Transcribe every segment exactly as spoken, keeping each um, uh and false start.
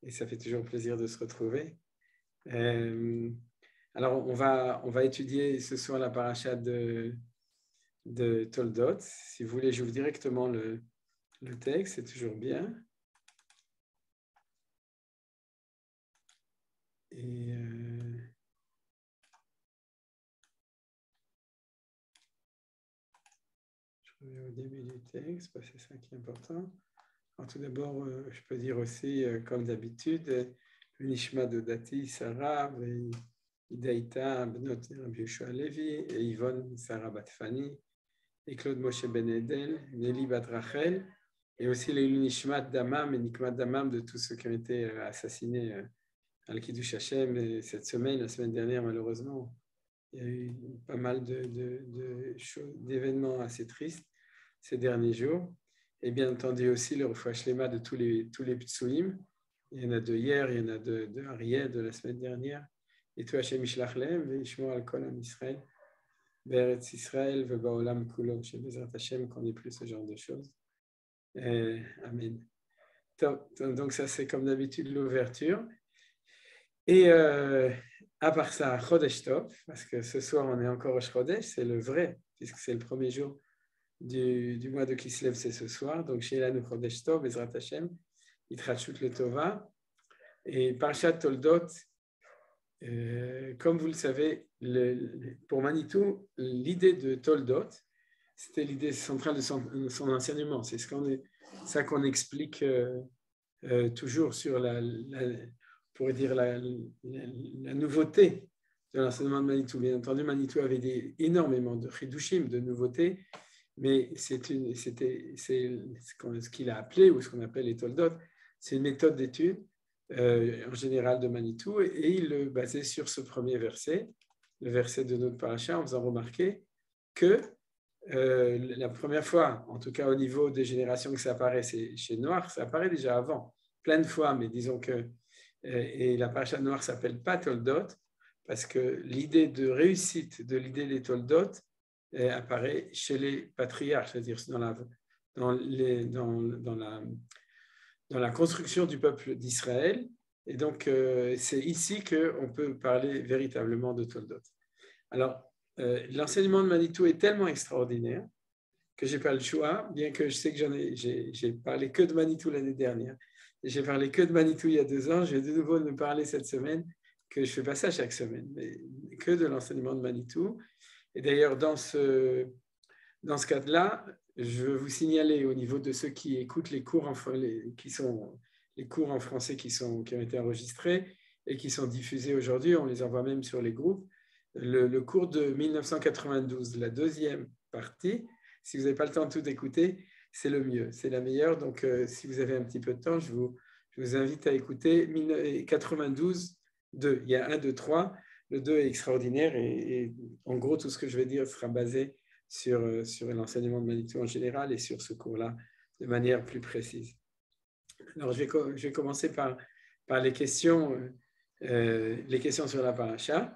et ça fait toujours plaisir de se retrouver. Euh, alors, on va, on va étudier ce soir la paracha de, de Toldot. Si vous voulez, j'ouvre directement le, le texte, c'est toujours bien. Et euh, je reviens au début du texte, parce que c'est ça qui est important. Alors, tout d'abord, euh, je peux dire aussi, euh, comme d'habitude, le Nishma de Dati, Sarah, et Idaïta, Benot, Rabbi Yoshua Levi, et Yvonne, Sarah Batfani, et Claude Moshe Ben Edel, Nelly Bat Rachel, et aussi les Nishmat Damam et Nikmat Damam de tous ceux qui ont été assassinés à l'Kiddush Hashem. Et cette semaine, la semaine dernière, malheureusement, il y a eu pas mal de, de, de choses, d'événements assez tristes ces derniers jours. Et bien entendu aussi le Refoua Shlema de tous les, tous les Ptsuim. Il y en a de hier, il y en a de, de Ariel de la semaine dernière. Et tout Hashem Yishlach Lehem, Veishmor al Kol Am Israël, Be'eretz Israël, Ve'ba'olam Kulo, chez Bezrat Hashem, qu'on n'ait plus ce genre de choses. Et, amen. Donc ça, c'est comme d'habitude l'ouverture. Et euh, à part ça, Chodesh Tov, parce que ce soir, on est encore au Chodesh, c'est le vrai, puisque c'est le premier jour du, du mois de Kislev, c'est ce soir. Donc, chez Elanu Chodesh Tov, Bezrat Hashem, Yitrachut le Tova. Et Parshat Toldot, euh, comme vous le savez, le, pour Manitou, l'idée de Toldot, c'était l'idée centrale de son, son enseignement. C'est ce qu'on est, ça qu'on explique euh, euh, toujours sur la, la on pourrait dire la, la, la nouveauté de l'enseignement de Manitou. Bien entendu, Manitou avait des, énormément de chidushim, de nouveautés, mais c'est une, c'était, c'est ce qu'il a appelé, ou ce qu'on appelle les Toldot, c'est une méthode d'étude euh, en général de Manitou, et, et il le basait sur ce premier verset, le verset de notre paracha, en faisant remarquer que euh, la première fois, en tout cas au niveau des générations que ça apparaît, c'est chez Noir, ça apparaît déjà avant, plein de fois, mais disons que et la paracha noire s'appelle pas Toldot parce que l'idée de réussite de l'idée des Toldot apparaît chez les patriarches, c'est-à-dire dans la, dans, les, dans, dans, la, dans la construction du peuple d'Israël. Et donc, euh, c'est ici qu'on peut parler véritablement de Toldot. Alors, euh, l'enseignement de Manitou est tellement extraordinaire que je n'ai pas le choix, bien que je sais que j'en ai, j'ai, j'ai parlé que de Manitou l'année dernière. J'ai parlé que de Manitou il y a deux ans, je vais de nouveau nous parler cette semaine, que je ne fais pas ça chaque semaine, mais que de l'enseignement de Manitou. Et d'ailleurs, dans ce, dans ce cadre-là, je veux vous signaler au niveau de ceux qui écoutent les cours en, les, qui sont, les cours en français qui, sont, qui ont été enregistrés et qui sont diffusés aujourd'hui, on les envoie même sur les groupes, le, le cours de mille neuf cent quatre-vingt-douze, la deuxième partie, si vous n'avez pas le temps de tout écouter, c'est le mieux, c'est la meilleure. Donc, euh, si vous avez un petit peu de temps, je vous, je vous invite à écouter quatre-vingt-douze, deux. Il y a un, deux, trois. Le deux est extraordinaire et, et en gros, tout ce que je vais dire sera basé sur, sur l'enseignement de Manitou en général et sur ce cours-là de manière plus précise. Alors, je vais, je vais commencer par, par les questions, euh, les questions sur la paracha.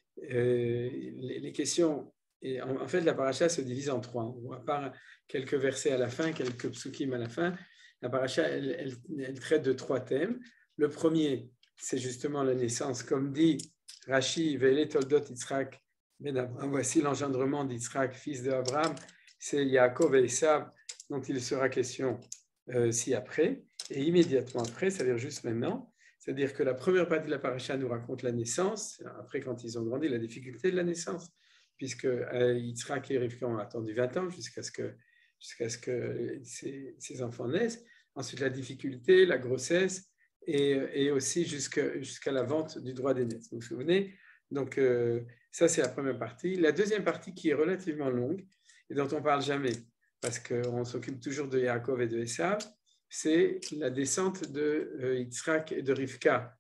Euh, les, les questions... Et en, en fait, la paracha se divise en trois. À part quelques versets à la fin, quelques psukim à la fin, la paracha, elle, elle, elle traite de trois thèmes. Le premier, c'est justement la naissance. Comme dit Rashi, Vele Toldot Yitzhak ben Abraham, voici l'engendrement d'Yitzhak, fils d'Abraham. C'est Yaakov et Esav dont il sera question euh, ci-après. Et immédiatement après, c'est-à-dire juste maintenant, c'est-à-dire que la première partie de la paracha nous raconte la naissance. Après, quand ils ont grandi, la difficulté de la naissance, puisque euh, Yitzhak et Rivka ont attendu vingt ans jusqu'à ce que, jusqu'à ce que ces, ces enfants naissent. Ensuite, la difficulté, la grossesse et, et aussi jusqu'à, jusqu'à la vente du droit d'aînesse. Vous vous souvenez? Donc, euh, ça, c'est la première partie. La deuxième partie qui est relativement longue et dont on ne parle jamais, parce qu'on s'occupe toujours de Yaakov et de Esav, c'est la descente de euh, Yitzhak et de Rivka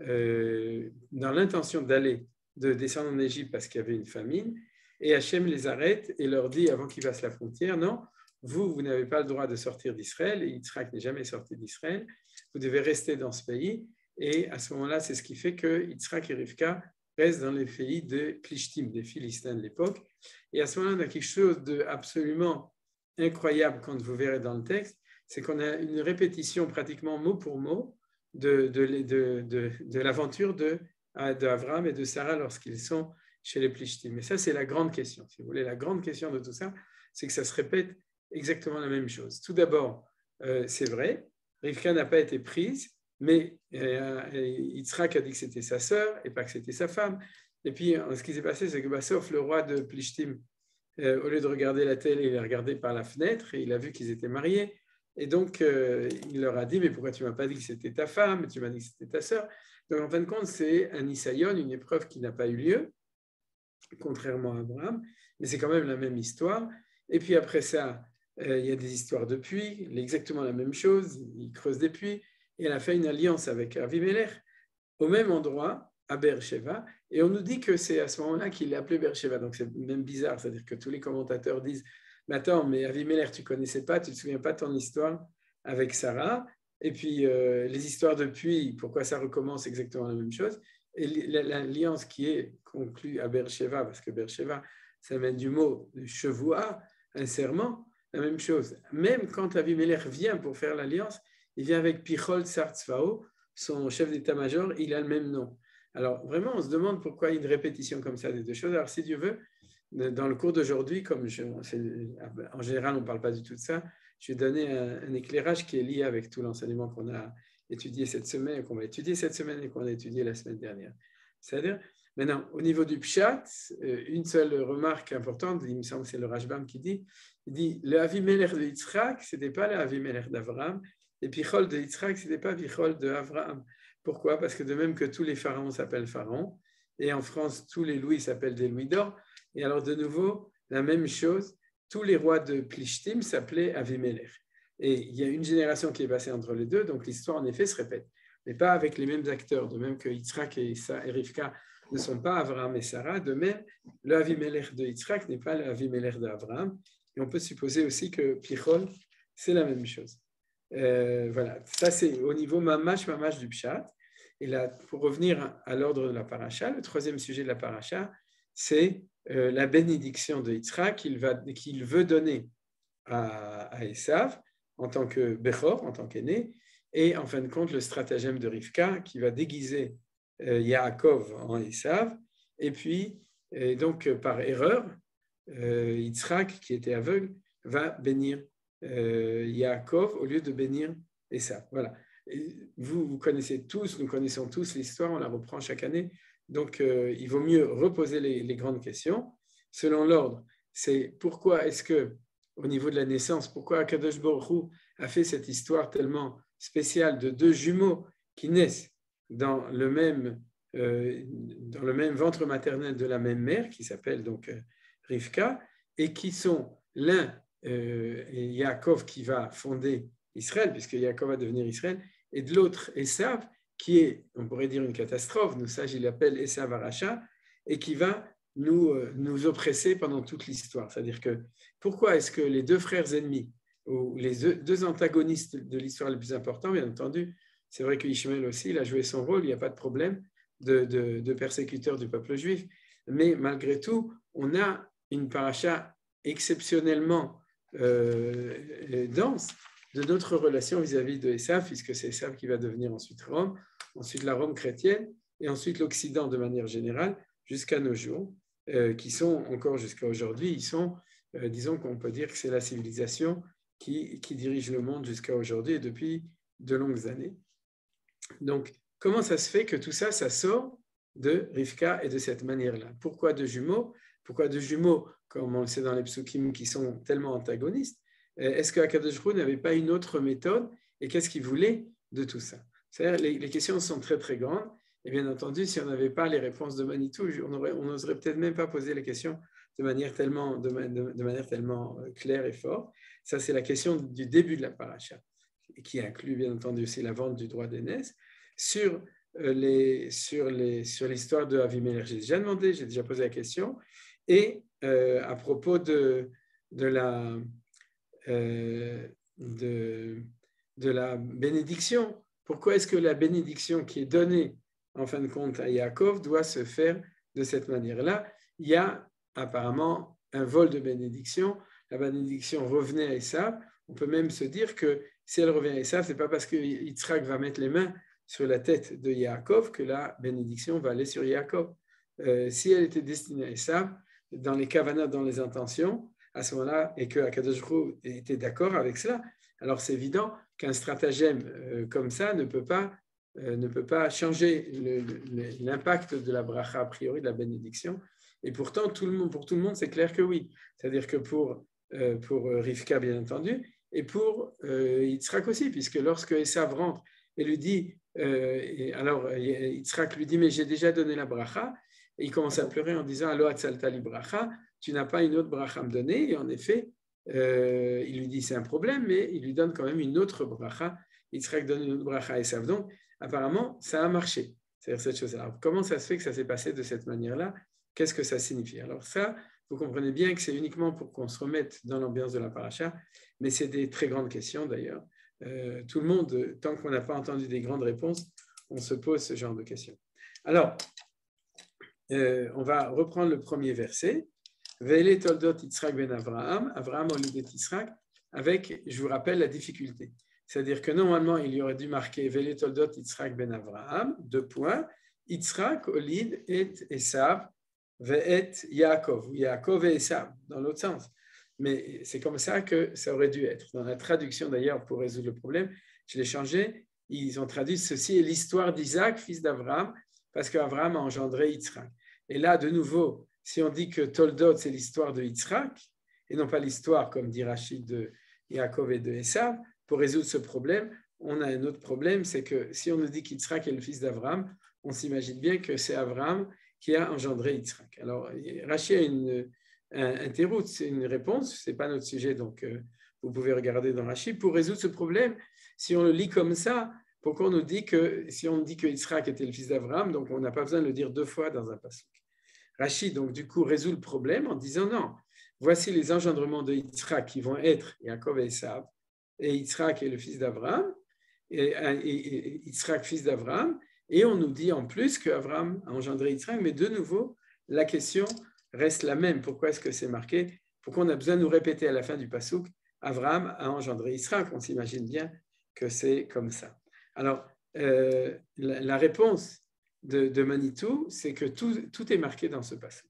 euh, dans l'intention d'aller de descendre en Égypte parce qu'il y avait une famine, et Hachem les arrête et leur dit avant qu'ils passent la frontière, non, vous, vous n'avez pas le droit de sortir d'Israël, et Yitzhak n'est jamais sorti d'Israël, vous devez rester dans ce pays, et à ce moment-là, c'est ce qui fait que Yitzhak et Rivka restent dans les pays de Plishtim, des Philistins de l'époque, et à ce moment-là, on a quelque chose d'absolument incroyable quand vous verrez dans le texte, c'est qu'on a une répétition pratiquement mot pour mot de, de, de, de, de l'aventure de, d'Abraham et de Sarah lorsqu'ils sont chez les Plishtim. Et ça, c'est la grande question. Si vous voulez, la grande question de tout ça, c'est que ça se répète exactement la même chose. Tout d'abord, euh, c'est vrai, Rivka n'a pas été prise, mais euh, Yitzhak a dit que c'était sa sœur et pas que c'était sa femme. Et puis, ce qui s'est passé, c'est que bah, sauf le roi de Plishtim, euh, au lieu de regarder la télé, il a regardé par la fenêtre et il a vu qu'ils étaient mariés. Et donc, euh, il leur a dit, mais pourquoi tu ne m'as pas dit que c'était ta femme, tu m'as dit que c'était ta sœur. Donc, en fin de compte, c'est un Isaïon, une épreuve qui n'a pas eu lieu, contrairement à Abraham, mais c'est quand même la même histoire. Et puis après ça, euh, il y a des histoires de puits, exactement la même chose, il creuse des puits, et elle a fait une alliance avec Avimelech au même endroit, à Beersheba, et on nous dit que c'est à ce moment-là qu'il l'a appelé Beersheba, donc c'est même bizarre, c'est-à-dire que tous les commentateurs disent, mais attends, mais Avimelech, tu ne connaissais pas, tu ne te souviens pas de ton histoire avec Sarah, et puis euh, les histoires de puits, pourquoi ça recommence exactement la même chose, et l'alliance qui est conclue à Beersheba, parce que Beersheba, ça vient du mot chevoua, un serment, la même chose. Même quand Avimelech vient pour faire l'alliance, il vient avec Pichol Tsar-Tzvao, son chef d'état-major, il a le même nom. Alors vraiment, on se demande pourquoi il y a une répétition comme ça des deux choses. Alors si Dieu veut, dans le cours d'aujourd'hui, comme je, en général on ne parle pas du tout de ça, je vais donner un, un éclairage qui est lié avec tout l'enseignement qu'on a étudié cette semaine, qu'on va étudier cette semaine et qu'on a étudié la semaine dernière. C'est-à-dire, maintenant, au niveau du Pshat, une seule remarque importante, il me semble que c'est le Rashbam qui dit, il dit, le Avimelech de Yitzhak, ce n'était pas le Avimelech d'Avraham, et Pichol de Yitzhak, ce n'était pas Pichol de Avraham. Pourquoi? Parce que de même que tous les pharaons s'appellent pharaons, et en France, tous les louis s'appellent des louis d'or, et alors de nouveau, la même chose, tous les rois de Plishtim s'appelaient Avimelech. Et il y a une génération qui est passée entre les deux, donc l'histoire en effet se répète, mais pas avec les mêmes acteurs, de même que Yitzhak et, et Rivka ne sont pas Abraham et Sarah, de même, le Avimelech de Yitzhak n'est pas le Avimelech d'Abraham, et on peut supposer aussi que Pichol, c'est la même chose. Euh, voilà, ça c'est au niveau mamash, mamash du Pshat. Et là, pour revenir à l'ordre de la paracha, le troisième sujet de la paracha, c'est euh, la bénédiction de Yitzhak qu'il, va, qu'il veut donner à, à Esav en tant que Bechor, en tant qu'aîné, et en fin de compte, le stratagème de Rivka qui va déguiser euh, Yaakov en Esav, et puis, et donc par erreur, euh, Yitzhak, qui était aveugle, va bénir euh, Yaakov au lieu de bénir Esav. Voilà. Et vous, vous connaissez tous, nous connaissons tous l'histoire, on la reprend chaque année, donc euh, il vaut mieux reposer les, les grandes questions. Selon l'ordre, c'est pourquoi est-ce que, au niveau de la naissance, pourquoi Akadosh Baruch Hu a fait cette histoire tellement spéciale de deux jumeaux qui naissent dans le même, euh, dans le même ventre maternel de la même mère, qui s'appelle donc euh, Rivka, et qui sont l'un, euh, Yaakov qui va fonder Israël, puisque Yaakov va devenir Israël, et de l'autre, Esav, qui est, on pourrait dire, une catastrophe, nous sages, il l'appelle Esav Aracha, et qui va nous, euh, nous oppresser pendant toute l'histoire. C'est-à-dire que, pourquoi est-ce que les deux frères ennemis, ou les deux, deux antagonistes de l'histoire les plus importants, bien entendu, c'est vrai que Ishmaël aussi, il a joué son rôle, il n'y a pas de problème de, de, de persécuteur du peuple juif, mais malgré tout, on a une paracha exceptionnellement euh, dense de notre relation vis-à-vis de Esav, puisque c'est Esav qui va devenir ensuite Rome, ensuite la Rome chrétienne, et ensuite l'Occident de manière générale, jusqu'à nos jours, euh, qui sont encore jusqu'à aujourd'hui, ils sont, euh, disons qu'on peut dire que c'est la civilisation qui, qui dirige le monde jusqu'à aujourd'hui et depuis de longues années. Donc, comment ça se fait que tout ça, ça sort de Rivka et de cette manière-là? Pourquoi deux jumeaux? Pourquoi deux jumeaux, comme on le sait dans les psukim, qui sont tellement antagonistes? Est-ce qu'Akadosh Baruch Hu n'avait pas une autre méthode? Et qu'est-ce qu'il voulait de tout ça? C'est-à-dire, les, les questions sont très, très grandes. Et bien entendu, si on n'avait pas les réponses de Manitou, on n'oserait peut-être même pas poser les questions de manière tellement, de, de, de manière tellement claire et forte. Ça, c'est la question du début de la paracha, qui inclut bien entendu aussi la vente du droit d'aînesse, sur, les, sur, les, sur l'histoire de Avimelech. J'ai déjà demandé, j'ai déjà posé la question. Et euh, à propos de, de la... Euh, de, de la bénédiction. Pourquoi est-ce que la bénédiction qui est donnée en fin de compte à Yaakov doit se faire de cette manière-là? Il y a apparemment un vol de bénédiction. La bénédiction revenait à Esav. On peut même se dire que si elle revient à Esav, ce n'est pas parce que Yitzhak va mettre les mains sur la tête de Yaakov que la bénédiction va aller sur Yaakov. Euh, si elle était destinée à Esav, dans les kavanah, dans les intentions, à ce moment-là, et que Akadosh Baruch Hu était d'accord avec cela, alors c'est évident qu'un stratagème euh, comme ça ne peut pas, euh, ne peut pas changer le, le, l'impact de la bracha a priori, de la bénédiction. Et pourtant, tout le monde, pour tout le monde, c'est clair que oui. C'est-à-dire que pour, euh, pour Rivka, bien entendu, et pour euh, Yitzhak aussi, puisque lorsque Esav rentre et lui dit, euh, et alors Yitzhak lui dit, mais j'ai déjà donné la bracha, et il commence à pleurer en disant, Alo atzalta li bracha, tu n'as pas une autre bracha à me donner. Et en effet, euh, il lui dit, c'est un problème, mais il lui donne quand même une autre bracha. Yitzhak donne une autre bracha à Esav. Donc, apparemment, ça a marché. C'est-à-dire cette chose-là. Alors, comment ça se fait que ça s'est passé de cette manière-là? Qu'est-ce que ça signifie? Alors ça, vous comprenez bien que c'est uniquement pour qu'on se remette dans l'ambiance de la paracha, mais c'est des très grandes questions d'ailleurs. Euh, tout le monde, tant qu'on n'a pas entendu des grandes réponses, on se pose ce genre de questions. Alors, euh, on va reprendre le premier verset. Ve'ele toldot Yitzhak ben Avraham, Avraham olidet Yitzhak, avec, je vous rappelle, la difficulté. C'est-à-dire que normalement, il y aurait dû marquer Ve'ele toldot Yitzhak ben Avraham, deux points, Yitzhak olid et Esav, Ve'et Yaakov, ou Yaakov et Esav, dans l'autre sens. Mais c'est comme ça que ça aurait dû être. Dans la traduction d'ailleurs, pour résoudre le problème, je l'ai changé, ils ont traduit ceci est l'histoire d'Isaac, fils d'Abraham, parce qu'Abraham a engendré Yitzhak. Et là, de nouveau, si on dit que Toldot, c'est l'histoire de Yitzhak, et non pas l'histoire, comme dit Rachid, de Yaakov et de Esav, pour résoudre ce problème, on a un autre problème, c'est que si on nous dit qu'Yitzhak est le fils d'Abraham, on s'imagine bien que c'est Abraham qui a engendré Yitzhak. Alors, Rachid a une, un, un thérout, c'est une réponse, ce n'est pas notre sujet, donc euh, vous pouvez regarder dans Rachid. Pour résoudre ce problème, si on le lit comme ça, pourquoi on nous dit que, si on dit que Yitzhak était le fils d'Abraham, donc on n'a pas besoin de le dire deux fois dans un passage. Rachid, donc, du coup, résout le problème en disant non, voici les engendrements de Yitzhak qui vont être Yaakov et Esav, et Yitzhak est le fils d'Abraham, et, et, et Yitzhak, fils d'Abraham, et on nous dit en plus qu'Abraham a engendré Yitzhak, mais de nouveau, la question reste la même. Pourquoi est-ce que c'est marqué? Pourquoi on a besoin de nous répéter à la fin du passouk, Abraham a engendré Yitzhak? On s'imagine bien que c'est comme ça. Alors, euh, la, la réponse de, de Manitou, c'est que tout, tout est marqué dans ce passouk.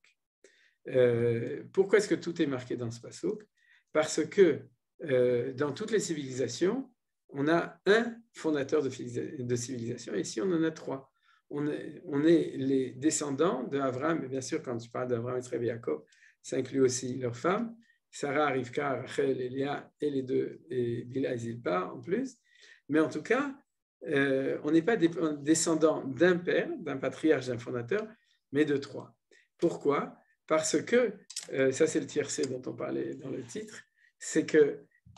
Euh, pourquoi est-ce que tout est marqué dans ce passouk? Parce que euh, dans toutes les civilisations, on a un fondateur de, de civilisation, et ici on en a trois. On est, on est les descendants d'Abraham, et bien sûr, quand je parle d'Abraham, Yitzhak et Yaakov, ça inclut aussi leurs femmes, Sarah, Rivka, Rachel et Léa, et les deux, et Bila et Zilpa en plus. Mais en tout cas, euh, on n'est pas des descendants d'un père, d'un patriarche, d'un fondateur, mais de trois. Pourquoi? Parce que, euh, ça c'est le tiercé dont on parlait dans le titre, c'est que,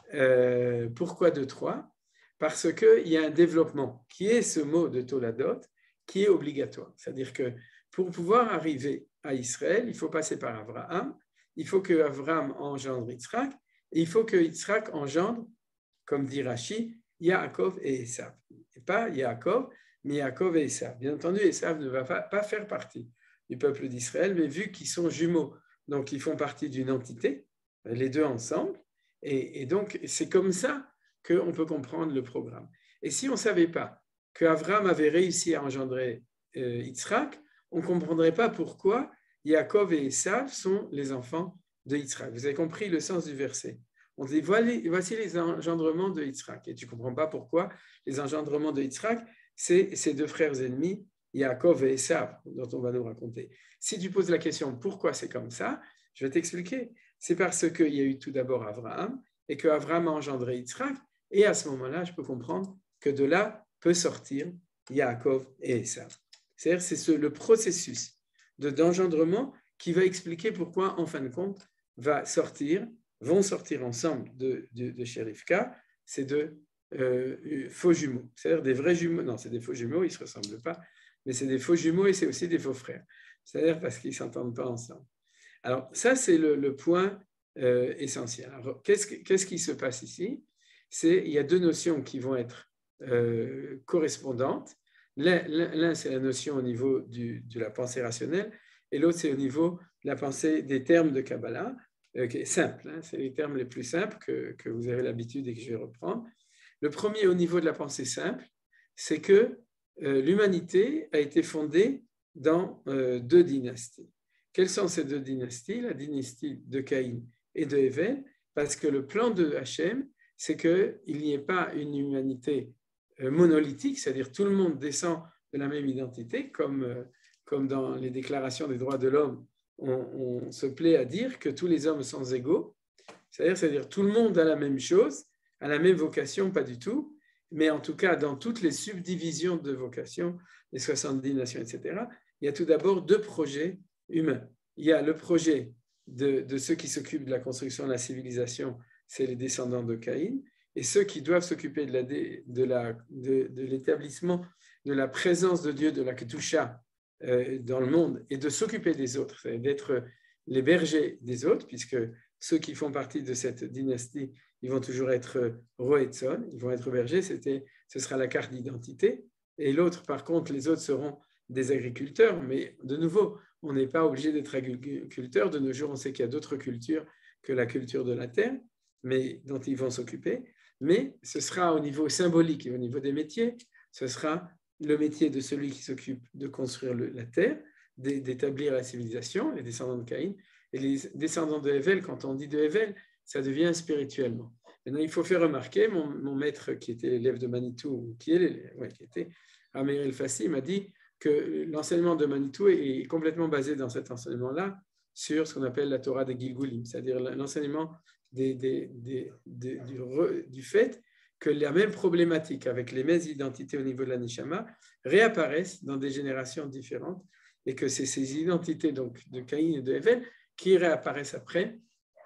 euh, pourquoi de trois? Parce qu'il y a un développement qui est ce mot de Toladot, qui est obligatoire. C'est-à-dire que pour pouvoir arriver à Israël, il faut passer par Abraham, il faut que Abraham engendre Yitzhak, et il faut que Yitzhak engendre, comme dit Rashi, Yaakov et Esav. Et pas Yaakov, mais Yaakov et Esav. Bien entendu, Esav ne va pas, pas faire partie du peuple d'Israël, mais vu qu'ils sont jumeaux, donc ils font partie d'une entité, les deux ensemble, et, et donc c'est comme ça qu'on peut comprendre le programme. Et si on ne savait pas qu'Abraham avait réussi à engendrer euh, Yitzhak, on ne comprendrait pas pourquoi Yaakov et Esav sont les enfants de Yitzhak. Vous avez compris le sens du verset. On dit, voici les engendrements de Yitzhak. Et tu ne comprends pas pourquoi les engendrements de Yitzhak, c'est ces deux frères ennemis, Yaakov et Esav, dont on va nous raconter. Si tu poses la question, pourquoi c'est comme ça, je vais t'expliquer. C'est parce qu'il y a eu tout d'abord Abraham, et qu'Abraham a engendré Yitzhak, et à ce moment-là, je peux comprendre que de là peut sortir Yaakov et Esav. C'est-à-dire c'est ce, le processus de, d'engendrement qui va expliquer pourquoi, en fin de compte, va sortir, vont sortir ensemble de, de, de chez Rivka, ces deux euh, faux jumeaux. C'est-à-dire des vrais jumeaux, non, c'est des faux jumeaux, ils ne se ressemblent pas, mais c'est des faux jumeaux et c'est aussi des faux frères. C'est-à-dire parce qu'ils ne s'entendent pas ensemble. Alors, ça, c'est le, le point euh, essentiel. Alors, qu'est-ce, qu'est-ce qui se passe ici? C'est, il y a deux notions qui vont être euh, correspondantes. L'un, l'un, c'est la notion au niveau du, de la pensée rationnelle, et l'autre, c'est au niveau de la pensée des termes de Kabbalah, euh, qui est simple, hein, c'est les termes les plus simples que, que vous avez l'habitude et que je vais reprendre. Le premier, au niveau de la pensée simple, c'est que euh, l'humanité a été fondée dans euh, deux dynasties. Quelles sont ces deux dynasties? La dynastie de Caïn et de Hével, parce que le plan de Hachem, c'est qu'il n'y ait pas une humanité euh, monolithique, c'est-à-dire tout le monde descend de la même identité, comme, euh, comme dans les déclarations des droits de l'homme, on, on se plaît à dire que tous les hommes sont égaux, c'est-à-dire, c'est-à-dire tout le monde a la même chose, a la même vocation, pas du tout, mais en tout cas, dans toutes les subdivisions de vocation, les soixante-dix nations, et cetera, il y a tout d'abord deux projets humains. Il y a le projet de, de ceux qui s'occupent de la construction de la civilisation, c'est les descendants de Caïn, et ceux qui doivent s'occuper de, la, de, la, de, de l'établissement de la présence de Dieu, de la Kedusha euh, dans le monde, et de s'occuper des autres, c'est d'être les bergers des autres, puisque ceux qui font partie de cette dynastie, ils vont toujours être Roetzon, ils vont être bergers, c'était, ce sera la carte d'identité. Et l'autre, par contre, les autres seront des agriculteurs, mais de nouveau, on n'est pas obligé d'être agriculteur. De nos jours, on sait qu'il y a d'autres cultures que la culture de la terre, mais dont ils vont s'occuper. Mais ce sera au niveau symbolique et au niveau des métiers, ce sera le métier de celui qui s'occupe de construire le, la terre, d'établir la civilisation, les descendants de Caïn, et les descendants de Hével, quand on dit de Hével, ça devient spirituellement. Maintenant, il faut faire remarquer, mon, mon maître qui était l'élève de Manitou, qui, est, ouais, qui était Amir El-Fassi, m'a dit que l'enseignement de Manitou est complètement basé dans cet enseignement-là sur ce qu'on appelle la Torah des Gilgulim, c'est-à-dire l'enseignement des, des, des, des, du, du fait que la même problématique avec les mêmes identités au niveau de la Neshama réapparaissent dans des générations différentes et que c'est ces identités donc, de Caïn et de Hével qui réapparaissent après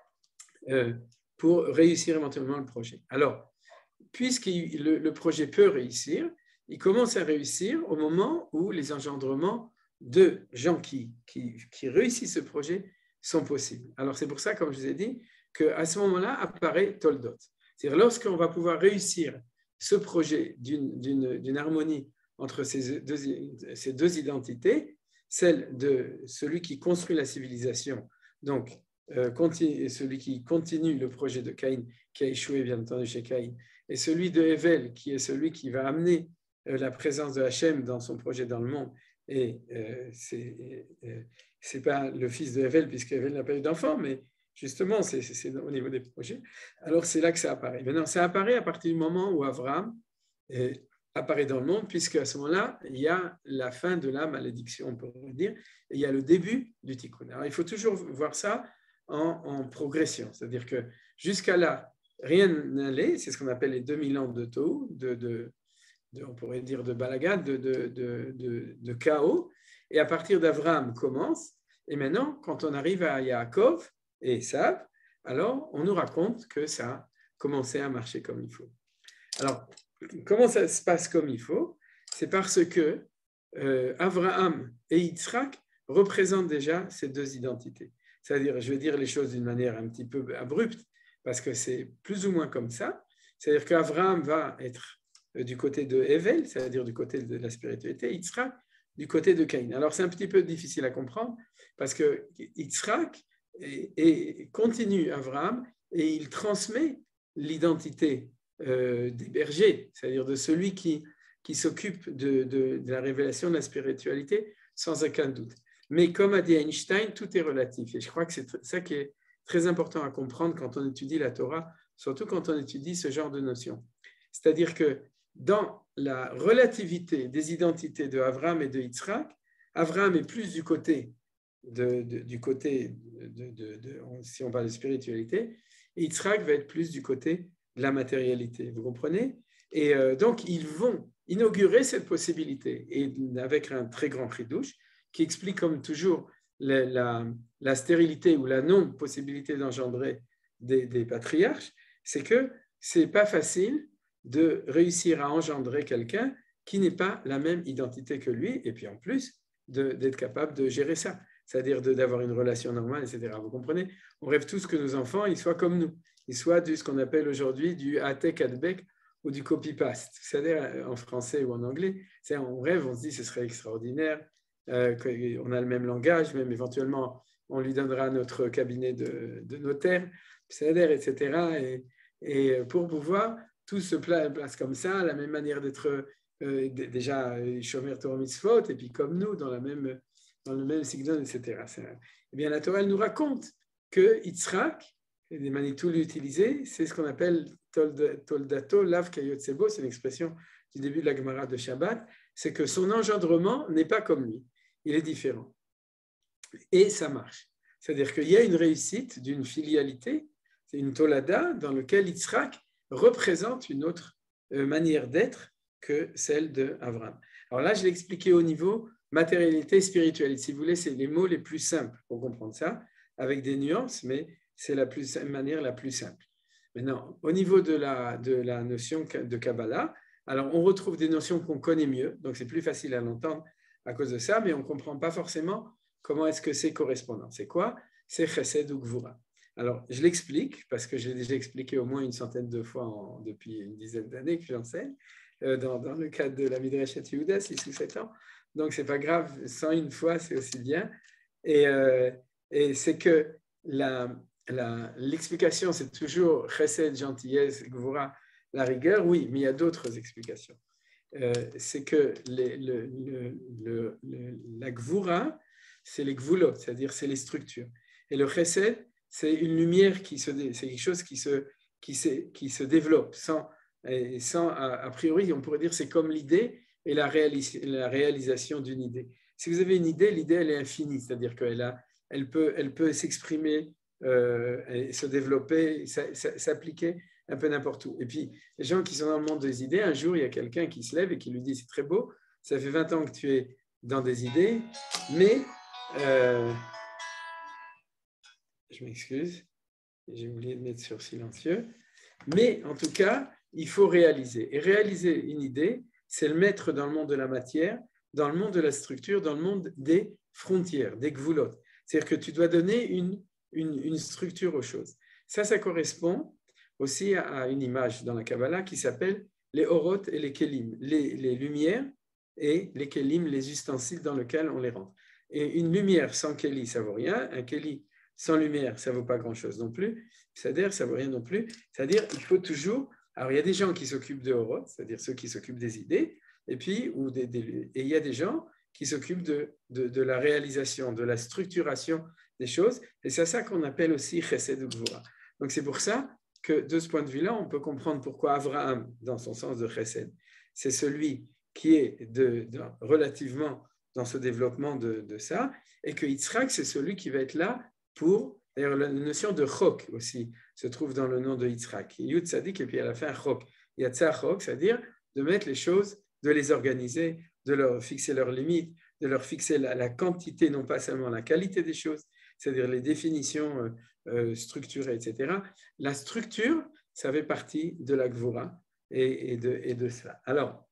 euh, pour réussir éventuellement le projet. Alors, puisque le, le projet peut réussir, il commence à réussir au moment où les engendrements de gens qui, qui, qui réussissent ce projet sont possibles. Alors, c'est pour ça, comme je vous ai dit, qu'à ce moment-là apparaît Toldot. C'est-à-dire, lorsqu'on va pouvoir réussir ce projet d'une, d'une, d'une harmonie entre ces deux, ces deux identités, celle de celui qui construit la civilisation, donc euh, continue, celui qui continue le projet de Caïn, qui a échoué bien entendu chez Caïn, et celui de Hével, qui est celui qui va amener euh, la présence de Hachem dans son projet dans le monde. Et euh, c'est euh, c'est pas le fils de Hével, puisque Hével n'a pas eu d'enfant, mais justement, c'est, c'est, c'est au niveau des projets. Alors, c'est là que ça apparaît. Maintenant, ça apparaît à partir du moment où Abraham euh, apparaît dans le monde, puisque à ce moment-là, il y a la fin de la malédiction, on pourrait dire, et il y a le début du tikkun. Alors, il faut toujours voir ça en, en progression, c'est-à-dire que jusqu'à là, rien n'allait, c'est ce qu'on appelle les deux mille ans de Tohu, de, de, de, on pourrait dire de balagade, de, de, de, de, de chaos, et à partir d'Abraham commence, et maintenant, quand on arrive à Yaakov et Esav, alors on nous raconte que ça a commencé à marcher comme il faut. Alors, comment ça se passe comme il faut? C'est parce que euh, Abraham et Yitzhak représentent déjà ces deux identités. C'est-à-dire, je vais dire les choses d'une manière un petit peu abrupte, parce que c'est plus ou moins comme ça. C'est-à-dire qu'Abraham va être du côté de Hével, c'est-à-dire du côté de la spiritualité, Yitzhak du côté de Caïn. Alors, c'est un petit peu difficile à comprendre, parce que Yitzhak est, est, continue Abraham et il transmet l'identité euh, des bergers, c'est-à-dire de celui qui, qui s'occupe de, de, de la révélation de la spiritualité, sans aucun doute. Mais comme a dit Einstein, tout est relatif. Et je crois que c'est ça qui est très important à comprendre quand on étudie la Torah, surtout quand on étudie ce genre de notions. C'est-à-dire que dans la relativité des identités de Abraham et de Yitzhak, Abraham est plus du côté, de, de, du côté de, de, de, si on parle de spiritualité, et Yitzhak va être plus du côté de la matérialité. Vous comprenez? Et euh, donc, ils vont inaugurer cette possibilité, et avec un très grand chidouche, qui explique comme toujours la, la, la stérilité ou la non-possibilité d'engendrer des, des patriarches, c'est que ce n'est pas facile de réussir à engendrer quelqu'un qui n'est pas la même identité que lui, et puis en plus de, d'être capable de gérer ça, c'est-à-dire de, d'avoir une relation normale, et cetera. Vous comprenez? On rêve tous que nos enfants ils soient comme nous, ils soient du ce qu'on appelle aujourd'hui du atek adbek ou du copy-paste, c'est-à-dire en français ou en anglais. C'est-à-dire, on rêve, on se dit ce serait extraordinaire, euh, qu'on a le même langage, même éventuellement on lui donnera notre cabinet de, de notaire, c'est-à-dire, et cetera. Et, et pour pouvoir tous se place comme ça, la même manière d'être euh, déjà Shomer Torah Mitzvot, et puis comme nous, dans, la même, dans le même signon, et cetera. Eh bien, la Torah elle nous raconte que Yitzhak, et des Manitou l'utiliser, c'est ce qu'on appelle Toldato, Lav Kayotsebo, c'est une expression du début de la Gemara de Shabbat, c'est que son engendrement n'est pas comme lui, il est différent. Et ça marche. C'est-à-dire qu'il y a une réussite d'une filialité, c'est une Tolada dans laquelle Yitzhak représente une autre manière d'être que celle d'Abraham. Alors là, je l'ai expliqué au niveau matérialité spirituelle. Si vous voulez, c'est les mots les plus simples pour comprendre ça, avec des nuances, mais c'est la plus, manière la plus simple. Maintenant, au niveau de la, de la notion de Kabbalah, alors on retrouve des notions qu'on connaît mieux, donc c'est plus facile à l'entendre à cause de ça, mais on ne comprend pas forcément comment est-ce que c'est correspondant. C'est quoi? C'est Chesed ou Gvura. Alors, je l'explique, parce que j'ai déjà expliqué au moins une centaine de fois en, depuis une dizaine d'années que j'enseigne, euh, dans, dans le cadre de la Midrashet Yehuda, six ou sept ans. Donc, ce n'est pas grave, cent une fois, c'est aussi bien. Et, euh, et c'est que la, la, l'explication, c'est toujours Chesed, gentillesse, Gvura, la rigueur, oui, mais il y a d'autres explications. Euh, c'est que les, le, le, le, le, la Gvura, c'est les Gvulot, c'est-à-dire c'est les structures. Et le Chesed, c'est une lumière qui se, c'est quelque chose qui se, qui se, qui se développe sans, et sans a, a priori, on pourrait dire c'est comme l'idée et la, réalis, la réalisation d'une idée. Si vous avez une idée, l'idée elle est infinie, c'est-à-dire qu'elle a, elle peut, elle peut s'exprimer, euh, et se développer, s'appliquer un peu n'importe où. Et puis, les gens qui sont dans le monde des idées, un jour, il y a quelqu'un qui se lève et qui lui dit, c'est très beau, ça fait vingt ans que tu es dans des idées, mais... Euh, je m'excuse, j'ai oublié de mettre sur silencieux, mais en tout cas, il faut réaliser. Et réaliser une idée, c'est le mettre dans le monde de la matière, dans le monde de la structure, dans le monde des frontières, des gvulotes. C'est-à-dire que tu dois donner une, une, une structure aux choses. Ça, ça correspond aussi à une image dans la Kabbalah qui s'appelle les orot et les kelim, les, les lumières et les kelim, les ustensiles dans lesquels on les rentre. Et une lumière sans keli, ça ne vaut rien. Un keli sans lumière, ça ne vaut pas grand-chose non plus. C'est-à-dire, ça ne vaut rien non plus. C'est-à-dire, il faut toujours... Alors, il y a des gens qui s'occupent de orot, c'est-à-dire ceux qui s'occupent des idées, et puis, ou des, des, et il y a des gens qui s'occupent de, de, de la réalisation, de la structuration des choses. Et c'est ça qu'on appelle aussi chesed ou gvura. Donc, c'est pour ça que, de ce point de vue-là, on peut comprendre pourquoi Abraham, dans son sens de chesed, c'est celui qui est de, de, relativement dans ce développement de, de ça, et que Yitzhak, c'est celui qui va être là pour, d'ailleurs la notion de chok aussi se trouve dans le nom de Yitzhak, Yud Tzadik, et puis à la fin chok, Yatsa chok, c'est-à-dire de mettre les choses, de les organiser, de leur fixer leurs limites, de leur fixer la, la quantité, non pas seulement la qualité des choses, c'est-à-dire les définitions euh, euh, structurées, et cetera. La structure, ça fait partie de la Gvura et, et, de, et de cela. Alors,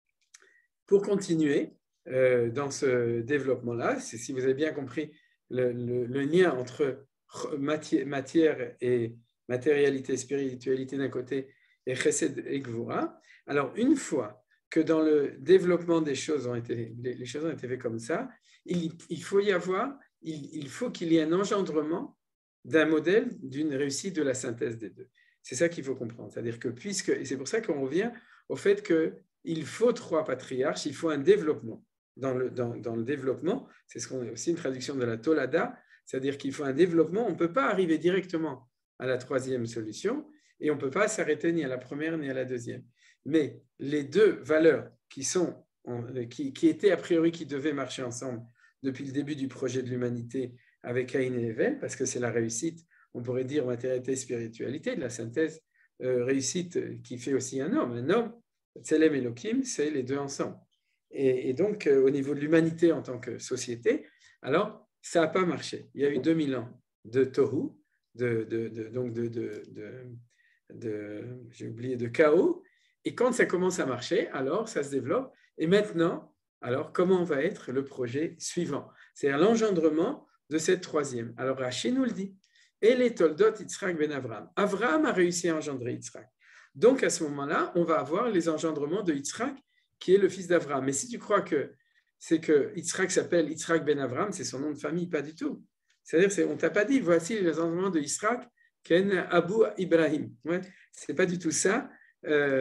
pour continuer euh, dans ce développement-là, si vous avez bien compris le, le, le lien entre matière, matière et matérialité, spiritualité d'un côté, et chesed et gvura, alors une fois que dans le développement des choses ont été, les choses ont été faites comme ça, il, il faut y avoir, il, il faut qu'il y ait un engendrement d'un modèle, d'une réussite de la synthèse des deux. C'est ça qu'il faut comprendre. C'est-à-dire que puisque, et c'est pour ça qu'on revient au fait qu'il faut trois patriarches, il faut un développement. Dans le, dans, dans le développement, c'est ce qu'on a aussi une traduction de la Tolada, c'est-à-dire qu'il faut un développement, on ne peut pas arriver directement à la troisième solution et on ne peut pas s'arrêter ni à la première ni à la deuxième. Mais les deux valeurs qui, sont, qui, qui étaient a priori, qui devaient marcher ensemble depuis le début du projet de l'humanité avec Caïn et Hevel, parce que c'est la réussite, on pourrait dire matérialité et spiritualité, de la synthèse euh, réussite qui fait aussi un homme. Un homme, Tselem et Elohim, c'est les deux ensemble. Et, et donc, euh, au niveau de l'humanité en tant que société, alors, ça n'a pas marché. Il y a eu deux mille ans de tohu, de, de, de, donc de, de, de, de, j'ai oublié, de chaos. Et quand ça commence à marcher, alors ça se développe. Et maintenant, alors comment va être le projet suivant? C'est-à-dire l'engendrement de cette troisième. Alors Rachid nous le dit. Et les Toldot Yitzhak ben Avraham. Avraham a réussi à engendrer Yitzhak. Donc à ce moment-là, on va avoir les engendrements de Yitzhak, qui est le fils d'Avraham. Mais si tu crois que c'est que Yitzhak s'appelle Yitzhak ben Avraham, c'est son nom de famille, pas du tout. C'est-à-dire, on ne t'a pas dit, voici les engendrements de Yitzhak, Ken Abu Ibrahim. Ouais, ce n'est pas du tout ça. Euh,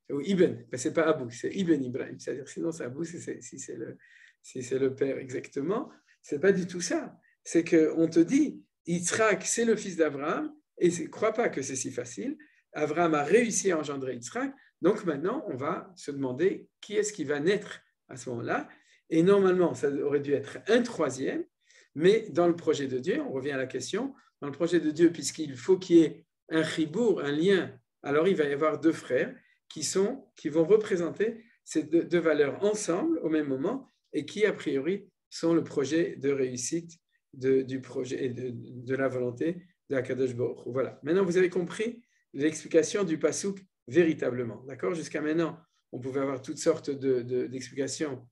ou Ibn, ben, ce n'est pas Abou, c'est Ibn Ibrahim, c'est-à-dire sinon c'est Abou si c'est si le, si le père exactement, ce n'est pas du tout ça. C'est qu'on te dit, Yitzhak, c'est le fils d'Abraham, et ne crois pas que c'est si facile. Abraham a réussi à engendrer Yitzhak, donc maintenant on va se demander qui est-ce qui va naître à ce moment-là, et normalement ça aurait dû être un troisième, mais dans le projet de Dieu, on revient à la question, dans le projet de Dieu, puisqu'il faut qu'il y ait un chibour, un lien, alors il va y avoir deux frères qui, sont, qui vont représenter ces deux, deux valeurs ensemble au même moment et qui, a priori, sont le projet de réussite de, du projet et de, de la volonté de Akadosh Baruch Hu. Voilà. Maintenant, vous avez compris l'explication du Passouk véritablement. D'accord ? Jusqu'à maintenant, on pouvait avoir toutes sortes de, de, d'explications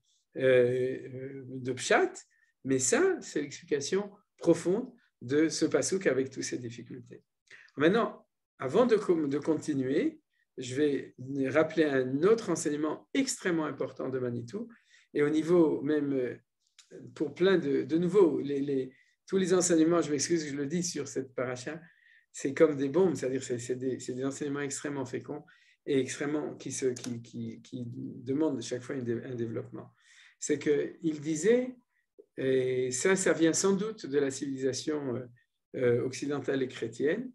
euh, de Pshat, mais ça, c'est l'explication profonde de ce Passouk avec toutes ces difficultés. Maintenant, avant de, de continuer, je vais rappeler un autre enseignement extrêmement important de Manitou, et au niveau même, pour plein de, de nouveau, les, les, tous les enseignements, je m'excuse, je le dis sur cette paracha, c'est comme des bombes, c'est-à-dire c'est, c'est, des, c'est des enseignements extrêmement féconds et extrêmement qui, se, qui, qui, qui demandent chaque fois un développement. C'est qu'il disait, et ça, ça vient sans doute de la civilisation occidentale et chrétienne,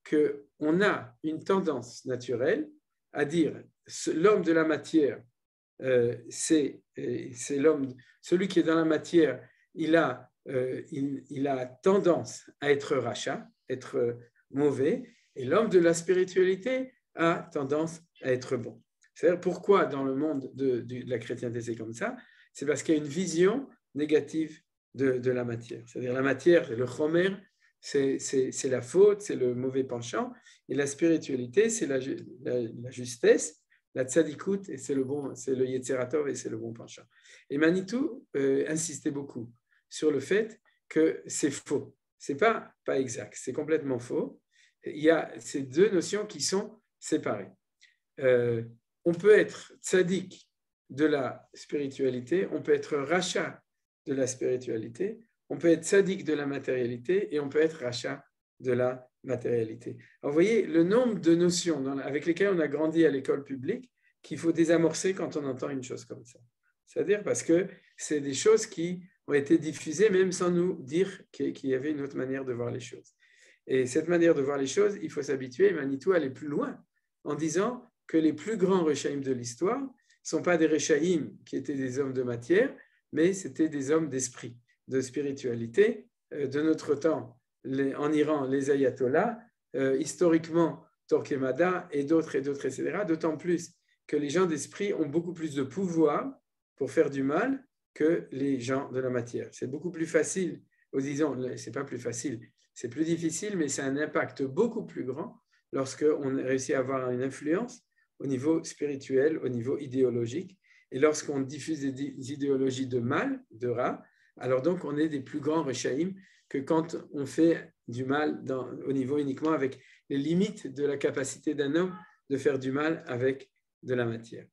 qu'on a une tendance naturelle à dire l'homme de la matière, euh, c'est, c'est l'homme, celui qui est dans la matière, il a, euh, il, il a tendance à être rachat, être mauvais, et l'homme de la spiritualité a tendance à être bon. C'est-à-dire pourquoi dans le monde de, de, de la chrétienté c'est comme ça? C'est parce qu'il y a une vision négative de, de la matière. C'est-à-dire la matière, le chomer, c'est, c'est, c'est la faute, c'est le mauvais penchant, et la spiritualité, c'est la, la, la justesse, la tzadikout, et c'est le bon, c'est le yetzeratov, et c'est le bon penchant. Et Manitou euh, insistait beaucoup sur le fait que c'est faux. C'est pas, pas exact, c'est complètement faux. Il y a ces deux notions qui sont séparées. Euh, on peut être tzadik de la spiritualité, on peut être rachat de la spiritualité, on peut être tzadik de la matérialité et on peut être rachat de la matérialité. Alors, vous voyez le nombre de notions dans, avec lesquelles on a grandi à l'école publique qu'il faut désamorcer quand on entend une chose comme ça. C'est-à-dire parce que c'est des choses qui ont été diffusées même sans nous dire qu'il y avait une autre manière de voir les choses. Et cette manière de voir les choses, il faut s'habituer, Manitou, à aller plus loin en disant que les plus grands Rechaïm de l'histoire ne sont pas des Rechaïm qui étaient des hommes de matière, mais c'était des hommes d'esprit, de spiritualité. De notre temps, les, en Iran, les ayatollahs, euh, historiquement, Torquemada et d'autres et d'autres, et cetera. D'autant plus que les gens d'esprit ont beaucoup plus de pouvoir pour faire du mal que les gens de la matière. C'est beaucoup plus facile, ou disons, c'est pas plus facile, c'est plus difficile, mais c'est un impact beaucoup plus grand lorsqu'on réussit à avoir une influence au niveau spirituel, au niveau idéologique. Et lorsqu'on diffuse des idéologies de mal, de rat, alors donc on est des plus grands Rechaïm que quand on fait du mal dans, au niveau uniquement avec les limites de la capacité d'un homme de faire du mal avec de la matière.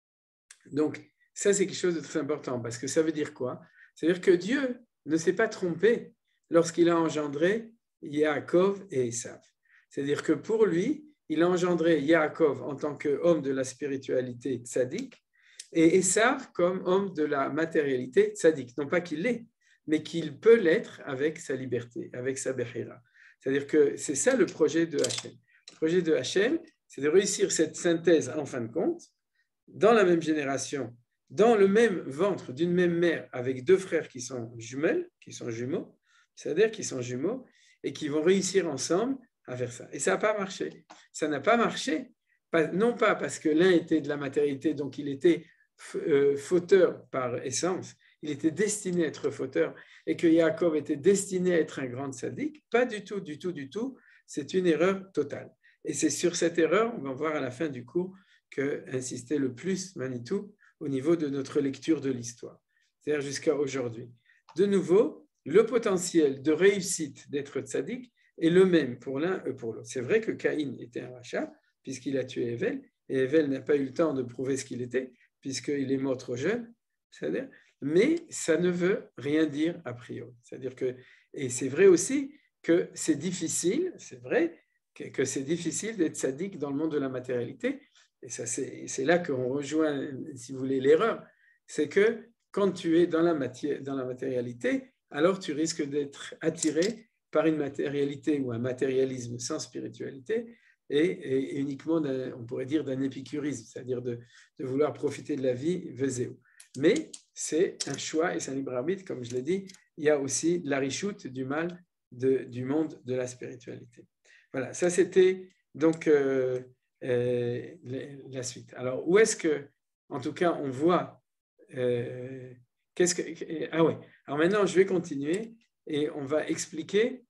Donc, ça, c'est quelque chose de très important parce que ça veut dire quoi? Ça veut dire que Dieu ne s'est pas trompé lorsqu'il a engendré Yaakov et Esav. C'est-à-dire que pour lui, il a engendré Yaakov en tant qu'homme de la spiritualité tzaddik et Esav comme homme de la matérialité tzaddik. Non pas qu'il l'est, mais qu'il peut l'être avec sa liberté, avec sa bechira. C'est-à-dire que c'est ça le projet de Hachem. Le projet de Hachem, c'est de réussir cette synthèse en fin de compte, dans la même génération, dans le même ventre d'une même mère, avec deux frères qui sont jumelles, qui sont jumeaux, c'est-à-dire qui sont jumeaux, et qui vont réussir ensemble à faire ça. Et ça n'a pas marché. Ça n'a pas marché, non pas parce que l'un était de la matérialité, donc il était fauteur par essence, il était destiné à être fauteur, et que Yaakov était destiné à être un grand sadique, pas du tout, du tout, du tout, c'est une erreur totale. Et c'est sur cette erreur, on va voir à la fin du cours, que insistait le plus Manitou au niveau de notre lecture de l'histoire, c'est-à-dire jusqu'à aujourd'hui. De nouveau, le potentiel de réussite d'être tzaddik est le même pour l'un et pour l'autre. C'est vrai que Caïn était un rachat, puisqu'il a tué Hevel, et Hevel n'a pas eu le temps de prouver ce qu'il était, puisqu'il est mort trop jeune, c'est-à-dire, mais ça ne veut rien dire a priori. C'est-à-dire que, et c'est vrai aussi que c'est difficile, c'est vrai que, que c'est difficile d'être tzaddik dans le monde de la matérialité, et ça, c'est, c'est là qu'on rejoint, si vous voulez, l'erreur, c'est que quand tu es dans la, matière, dans la matérialité, alors tu risques d'être attiré par une matérialité ou un matérialisme sans spiritualité et, et uniquement, on pourrait dire, d'un épicurisme, c'est-à-dire de, de vouloir profiter de la vie, vezéo. Mais c'est un choix et c'est un libre arbitre, comme je l'ai dit, il y a aussi la richoute du mal de, du monde de la spiritualité. Voilà, ça c'était donc euh, euh, la suite. Alors, où est-ce que, en tout cas, on voit, euh, qu'est-ce que, ah ouais, alors maintenant je vais continuer et on va expliquer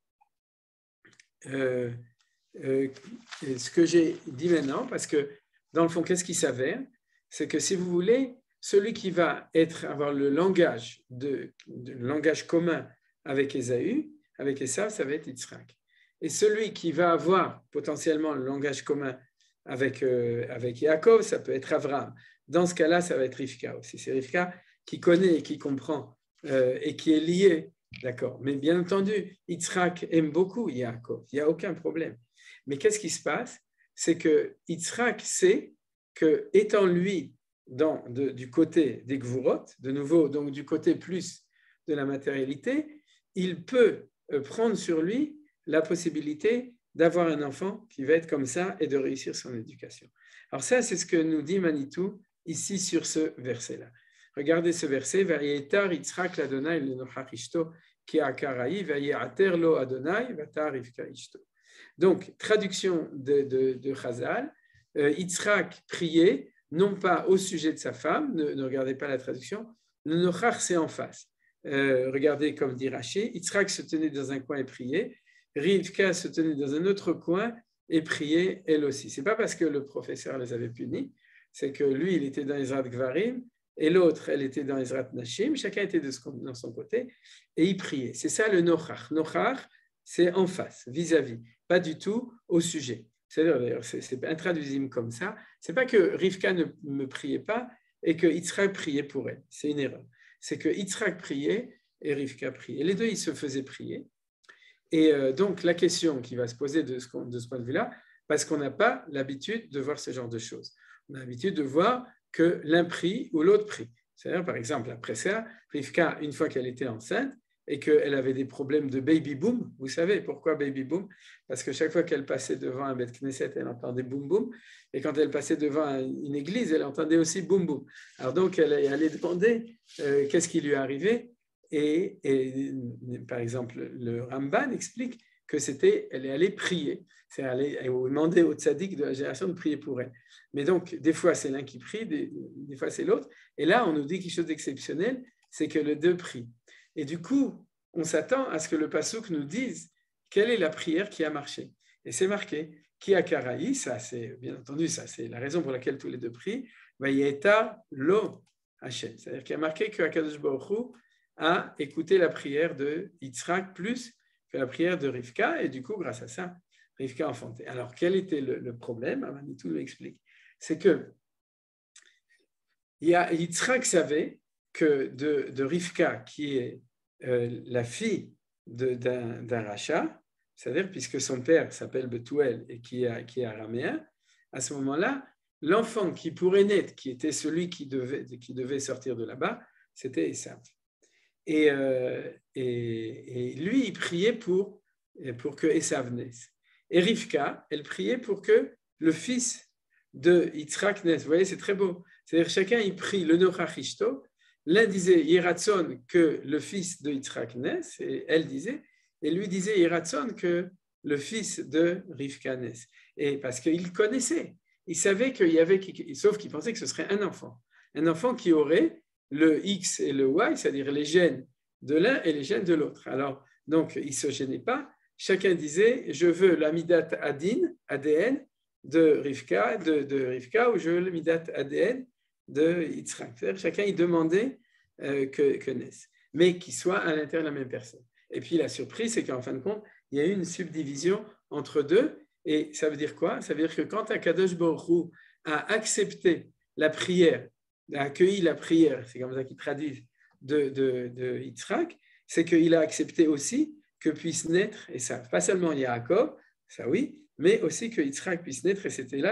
euh, euh, ce que j'ai dit maintenant, parce que dans le fond, qu'est-ce qui s'avère? C'est que si vous voulez, celui qui va être, avoir le langage, de, de, le langage commun avec Ésaü, avec Esav, ça va être Yitzhak. Et celui qui va avoir potentiellement le langage commun avec, euh, avec Yaakov, ça peut être Avraham. Dans ce cas-là, ça va être Rivka aussi. C'est Rivka qui connaît et qui comprend euh, et qui est lié, d'accord. Mais bien entendu, Yitzhak aime beaucoup Yaakov, il n'y a aucun problème. Mais qu'est-ce qui se passe? C'est que Yitzhak sait que, étant lui dans, de, du côté des Gvurot, de nouveau, donc du côté plus de la matérialité, il peut prendre sur lui la possibilité d'avoir un enfant qui va être comme ça et de réussir son éducation. Alors ça, c'est ce que nous dit Manitou ici sur ce verset-là. Regardez ce verset, Vayetar Yitzhak l'Adonai l'Enochach Ishto ki akaraï, Vayeater lo Adonai vatar Rivka Ishto. Donc, traduction de, de, de Chazal, euh, Yitzhak priait, non pas au sujet de sa femme, ne, ne regardez pas la traduction, le Nochach c'est en face. Euh, regardez comme dit Rashi, Yitzhak se tenait dans un coin et priait, Rivka se tenait dans un autre coin et priait elle aussi. Ce n'est pas parce que le professeur les avait punis, c'est que lui, il était dans Ezrat Gvarim et l'autre, elle était dans Ezrat Nashim, chacun était de son, dans son côté et il priait. C'est ça le Nochach. Nochach, c'est en face, vis-à-vis, pas du tout au sujet. C'est-à-dire, d'ailleurs, c'est, c'est intraduisible comme ça. Ce n'est pas que Rivka ne me priait pas et que Yitzhak priait pour elle. C'est une erreur. C'est que Yitzhak priait et Rivka priait. Et les deux, ils se faisaient prier. Et euh, donc, la question qui va se poser de ce, de ce point de vue-là, parce qu'on n'a pas l'habitude de voir ce genre de choses. On a l'habitude de voir que l'un prie ou l'autre prie. C'est-à-dire, par exemple, après ça, Rivka, une fois qu'elle était enceinte, et qu'elle avait des problèmes de baby boom. Vous savez pourquoi baby boom? Parce que chaque fois qu'elle passait devant un Beth Knesset, elle entendait boum boum, et quand elle passait devant une église, elle entendait aussi boum boum. Alors donc, elle allait demander euh, qu'est-ce qui lui est arrivé, et, et par exemple, le Ramban explique que c'était, elle est allée prier, c'est aller demander au tzaddik de la génération de prier pour elle. Mais donc, des fois c'est l'un qui prie, des, des fois c'est l'autre, et là on nous dit quelque chose d'exceptionnel, c'est que les deux prient. Et du coup, on s'attend à ce que le passouk nous dise quelle est la prière qui a marché. Et c'est marqué, qui a karaï, ça c'est bien entendu, ça c'est la raison pour laquelle tous les deux prient, vayeta lo Hashem. C'est-à-dire qu'il y a marqué que Akadosh Baruch Hu a écouté la prière de Yitzhak plus que la prière de Rivka, et du coup, grâce à ça, Rivka a enfanté. Alors, quel était le, le problème? Manitou nous explique. C'est que Yitzhak savait que de, de Rivka, qui est euh, la fille de, d'un, d'un rachat, c'est-à-dire puisque son père s'appelle Bethuel et qui est, qui est araméen, à ce moment-là, l'enfant qui pourrait naître, qui était celui qui devait, qui devait sortir de là-bas, c'était Esav. Et, euh, et, et lui, il priait pour, pour que Esav naisse. Et Rivka, elle priait pour que le fils de Yitzhak naisse. Vous voyez, c'est très beau. C'est-à-dire chacun, il prie le Nochach Ishto. L'un disait Yeratzon que le fils de Yitzhak naisse, et elle disait, et lui disait Yeratzon que le fils de Rivka naisse. Et parce qu'il connaissait, il savait qu'il y avait, sauf qu'il pensait que ce serait un enfant. Un enfant qui aurait le X et le Y, c'est-à-dire les gènes de l'un et les gènes de l'autre. Alors, donc, il ne se gênait pas. Chacun disait, je veux la Midat Adin, A D N, de Rivka, de, de Rivka, ou je veux le Midat A D N de Yitzhak. C'est-à-dire, chacun, il demandait euh, que, que naisse, mais qu'il soit à l'intérieur de la même personne. Et puis, la surprise, c'est qu'en fin de compte, il y a eu une subdivision entre deux. Et ça veut dire quoi? Ça veut dire que quand Akadosh Baruch Hu a accepté la prière, a accueilli la prière, c'est comme ça qu'ils traduisent, de, de, de Yitzhak, c'est qu'il a accepté aussi que puisse naître, et ça, pas seulement Yaakov, ça oui, mais aussi que Yitzhak puisse naître, et c'était là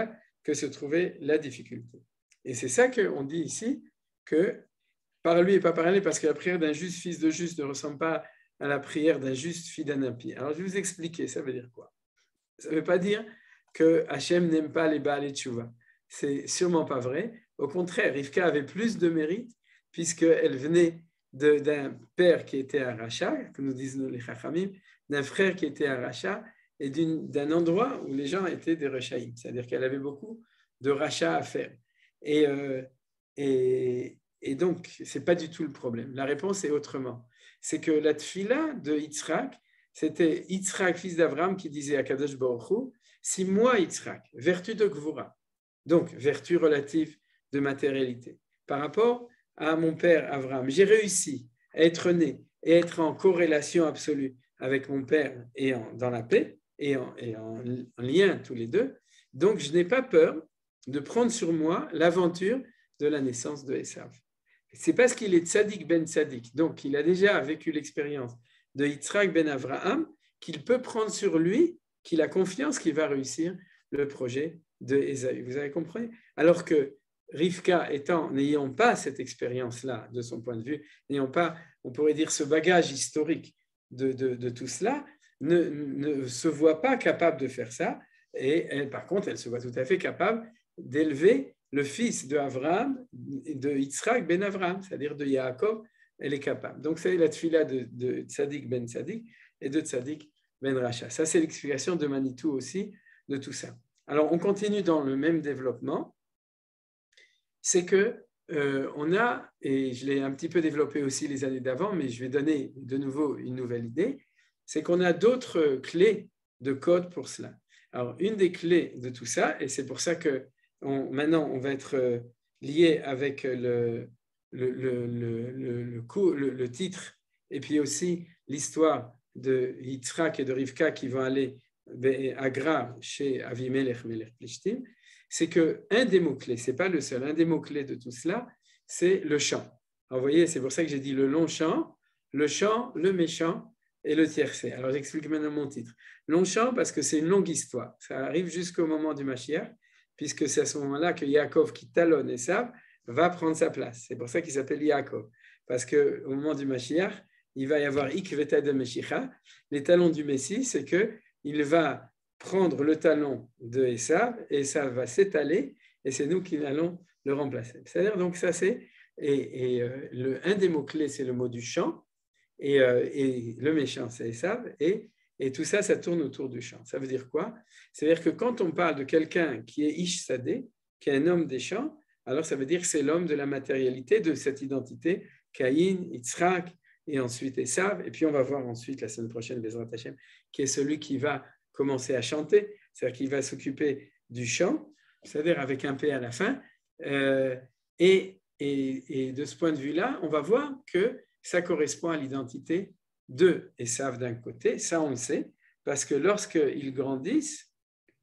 que se trouvait la difficulté. Et c'est ça qu'on dit ici, que par lui et pas par lui, parce que la prière d'un juste fils de juste ne ressemble pas à la prière d'un juste fils d'un impie. Alors, je vais vous expliquer, ça veut dire quoi? Ça ne veut pas dire que Hachem n'aime pas les Baal et Tchouva. C'est sûrement pas vrai. Au contraire, Rivka avait plus de mérite, puisqu'elle venait de, d'un père qui était un rachat, que nous disent les Chachamim, d'un frère qui était un rachat, et d'une, d'un endroit où les gens étaient des rachaïm. C'est-à-dire qu'elle avait beaucoup de rachats à faire. Et, euh, et, et donc, ce n'est pas du tout le problème. La réponse est autrement. C'est que la tfila de Yitzhak, c'était Yitzhak, fils d'Abraham, qui disait à Kadosh Baruch Hu, si moi, Yitzhak, vertu de Gvura, donc vertu relative de matérialité, par rapport à mon père Abraham, j'ai réussi à être né et être en corrélation absolue avec mon père et en, dans la paix et, en, et en, en lien tous les deux, donc je n'ai pas peur de prendre sur moi l'aventure de la naissance de Esav. C'est parce qu'il est tzaddik ben tzaddik, donc il a déjà vécu l'expérience de Yitzhak ben Avraham, qu'il peut prendre sur lui, qu'il a confiance qu'il va réussir le projet de Ésaü. Vous avez compris? Alors que Rivka étant, n'ayant pas cette expérience-là de son point de vue, n'ayant pas, on pourrait dire, ce bagage historique de, de, de tout cela, ne, ne se voit pas capable de faire ça, et elle, par contre, elle se voit tout à fait capable d'élever le fils de Avraham, de Yitzhak ben Avraham, c'est-à-dire de Yaakov, elle est capable. Donc, c'est la tfila de, de Tzadik ben Tzadik et de Tzadik ben Racha. Ça, c'est l'explication de Manitou aussi de tout ça. Alors, on continue dans le même développement. C'est que euh, on a, et je l'ai un petit peu développé aussi les années d'avant, mais je vais donner de nouveau une nouvelle idée, c'est qu'on a d'autres clés de code pour cela. Alors, une des clés de tout ça, et c'est pour ça que on, maintenant on va être lié avec le, le, le, le, le, le, coup, le, le titre, et puis aussi l'histoire de Yitzhak et de Rivka qui vont aller à Gra chez Avimelech Melech Plishtim, c'est qu'un des mots-clés, ce n'est pas le seul, un des mots-clés de tout cela, c'est le chant. Alors, vous voyez, c'est pour ça que j'ai dit le long chant, le chant, le méchant et le tiercé. Alors, j'explique maintenant mon titre. Long chant parce que c'est une longue histoire. Ça arrive jusqu'au moment du Mashiach, puisque c'est à ce moment-là que Yaakov, qui talonne Esav, va prendre sa place. C'est pour ça qu'il s'appelle Yaakov. Parce qu'au moment du Mashiach, il va y avoir Ikveta de Meshicha. Les talons du Messie, c'est qu'il va prendre le talon de Esav, et Esav va s'étaler, et c'est nous qui allons le remplacer. C'est-à-dire, donc, ça, c'est, et, et euh, le, un des mots-clés, c'est le mot du chant, et, euh, et le méchant, c'est Esav, et, et tout ça, ça tourne autour du chant. Ça veut dire quoi? C'est-à-dire que quand on parle de quelqu'un qui est Ish Sadeh, qui est un homme des champs, alors ça veut dire que c'est l'homme de la matérialité, de cette identité, Caïn, Yitzhak, et ensuite Esav, et puis on va voir ensuite, la semaine prochaine, Bezrat Hashem, qui est celui qui va commencer à chanter, c'est-à-dire qu'il va s'occuper du chant, c'est-à-dire avec un P à la fin, euh, et, et, et de ce point de vue-là, on va voir que ça correspond à l'identité de Esav d'un côté, ça on le sait, parce que lorsqu'ils grandissent,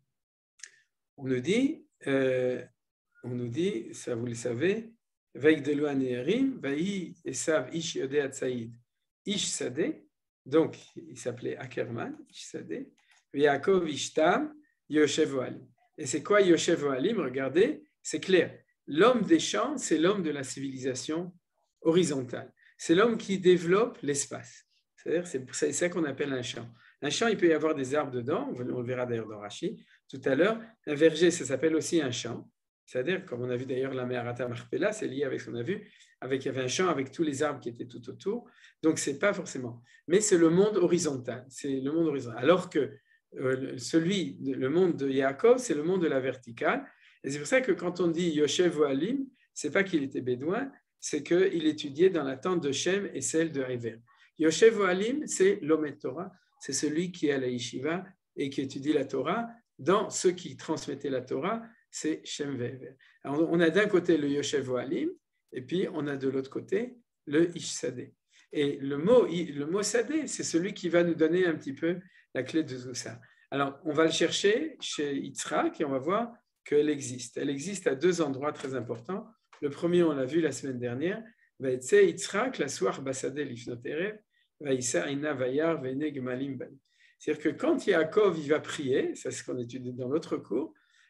on nous dit, euh, on nous dit, ça vous le savez, Vaïgdelu Anerim, Vaï Esav Ish Yodeh Atsaïd, Ish Sadeh, donc il s'appelait Ackerman, Ish Sadeh, Yaakov Ishtam, Yoshev Ohalim. Et c'est quoi Yoshev Ohalim? Regardez, c'est clair. L'homme des champs, c'est l'homme de la civilisation horizontale. C'est l'homme qui développe l'espace. C'est-à-dire, c'est ça qu'on appelle un champ. Un champ, il peut y avoir des arbres dedans, on le verra d'ailleurs dans Rashi tout à l'heure. Un verger, ça s'appelle aussi un champ. C'est-à-dire, comme on a vu d'ailleurs la Meharata Marpella, c'est lié avec ce qu'on a vu, avec, il y avait un champ avec tous les arbres qui étaient tout autour. Donc, ce n'est pas forcément. Mais c'est le monde horizontal. C'est le monde horizontal. Alors que Euh, celui, le monde de Yaakov, c'est le monde de la verticale. Et c'est pour ça que quand on dit Yoshev Ohalim, ce n'est pas qu'il était bédouin, c'est qu'il étudiait dans la tente de Shem et celle de Hever. Yoshev Ohalim, c'est l'Omet Torah, c'est celui qui est à la Yeshiva et qui étudie la Torah. Dans ceux qui transmettaient la Torah, c'est Shem et Hever. Alors, on a d'un côté le Yoshev Ohalim, et puis on a de l'autre côté le Ish Sadeh. Et le mot, le mot Sadeh, c'est celui qui va nous donner un petit peu la clé de tout ça. Alors, on va le chercher chez Yitzhak et on va voir qu'elle existe. Elle existe à deux endroits très importants. Le premier, on l'a vu la semaine dernière, Yitzhak, la soir basadeh lifnot erev, vaïssa ina vayar vene gemalim bani. C'est-à-dire que quand Yaakov il va prier, ça c'est ce qu'on étudie dans l'autre cours,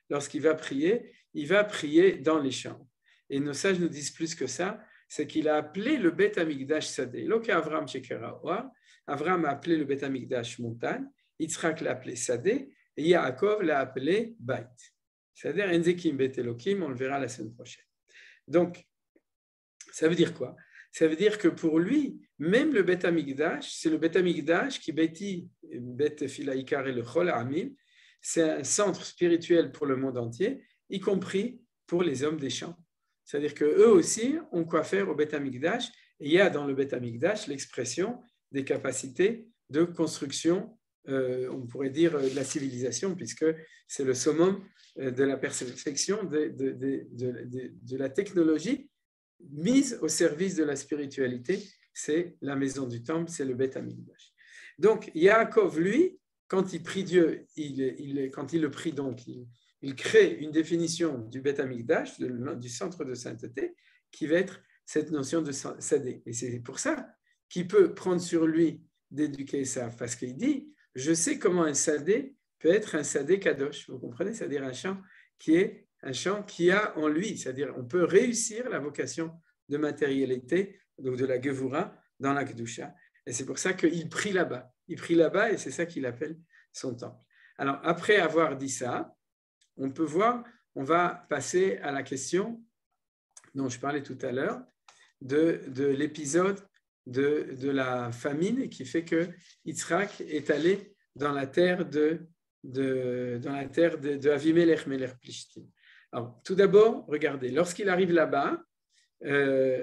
lorsqu'il va prier, il va prier dans les chambres. Et nos sages nous disent plus que ça, c'est qu'il a appelé le Beth Amikdash Sadeh. Lorsque Avram Shekera, Avram a appelé le Beth Amikdash montagne, Yitzhak l'a appelé Sadeh, et Yaakov l'a appelé Bait. C'est-à-dire Enzekim Bet Elokim, on le verra la semaine prochaine. Donc, ça veut dire quoi? Ça veut dire que pour lui, même le Beth Amikdash, c'est le Beth Amikdash qui bêtit Beth Filaïkar et le Chol Amim, c'est un centre spirituel pour le monde entier, y compris pour les hommes des champs. C'est-à-dire qu'eux aussi ont quoi faire au Beth Amikdash, et il y a dans le Beth Amikdash l'expression des capacités de construction, euh, on pourrait dire de la civilisation, puisque c'est le summum de la perfection de, de, de, de, de, de la technologie mise au service de la spiritualité, c'est la maison du temple, c'est le Beth Amikdash. Donc, Yaakov, lui, quand il prie Dieu, il, il, quand il le prie, donc, il, il crée une définition du Beth Amikdash, du centre de sainteté, qui va être cette notion de Sadeh. Et c'est pour ça qu'il peut prendre sur lui d'éduquer ça, parce qu'il dit, je sais comment un Sadeh peut être un Sadeh Kadosh, vous comprenez, c'est-à-dire un chant qui est un chant qui a en lui, c'est-à-dire on peut réussir la vocation de matérialité, donc de la Gevura, dans la Kedusha. Et c'est pour ça qu'il prie là-bas. Il prie là-bas et c'est ça qu'il appelle son temple. Alors, après avoir dit ça, on peut voir, on va passer à la question dont je parlais tout à l'heure, de, de l'épisode de, de la famine qui fait que Yitzhak est allé dans la terre de, de, dans la terre de, de Avimelech Melech Plishtim. Alors, tout d'abord, regardez, lorsqu'il arrive là-bas, euh,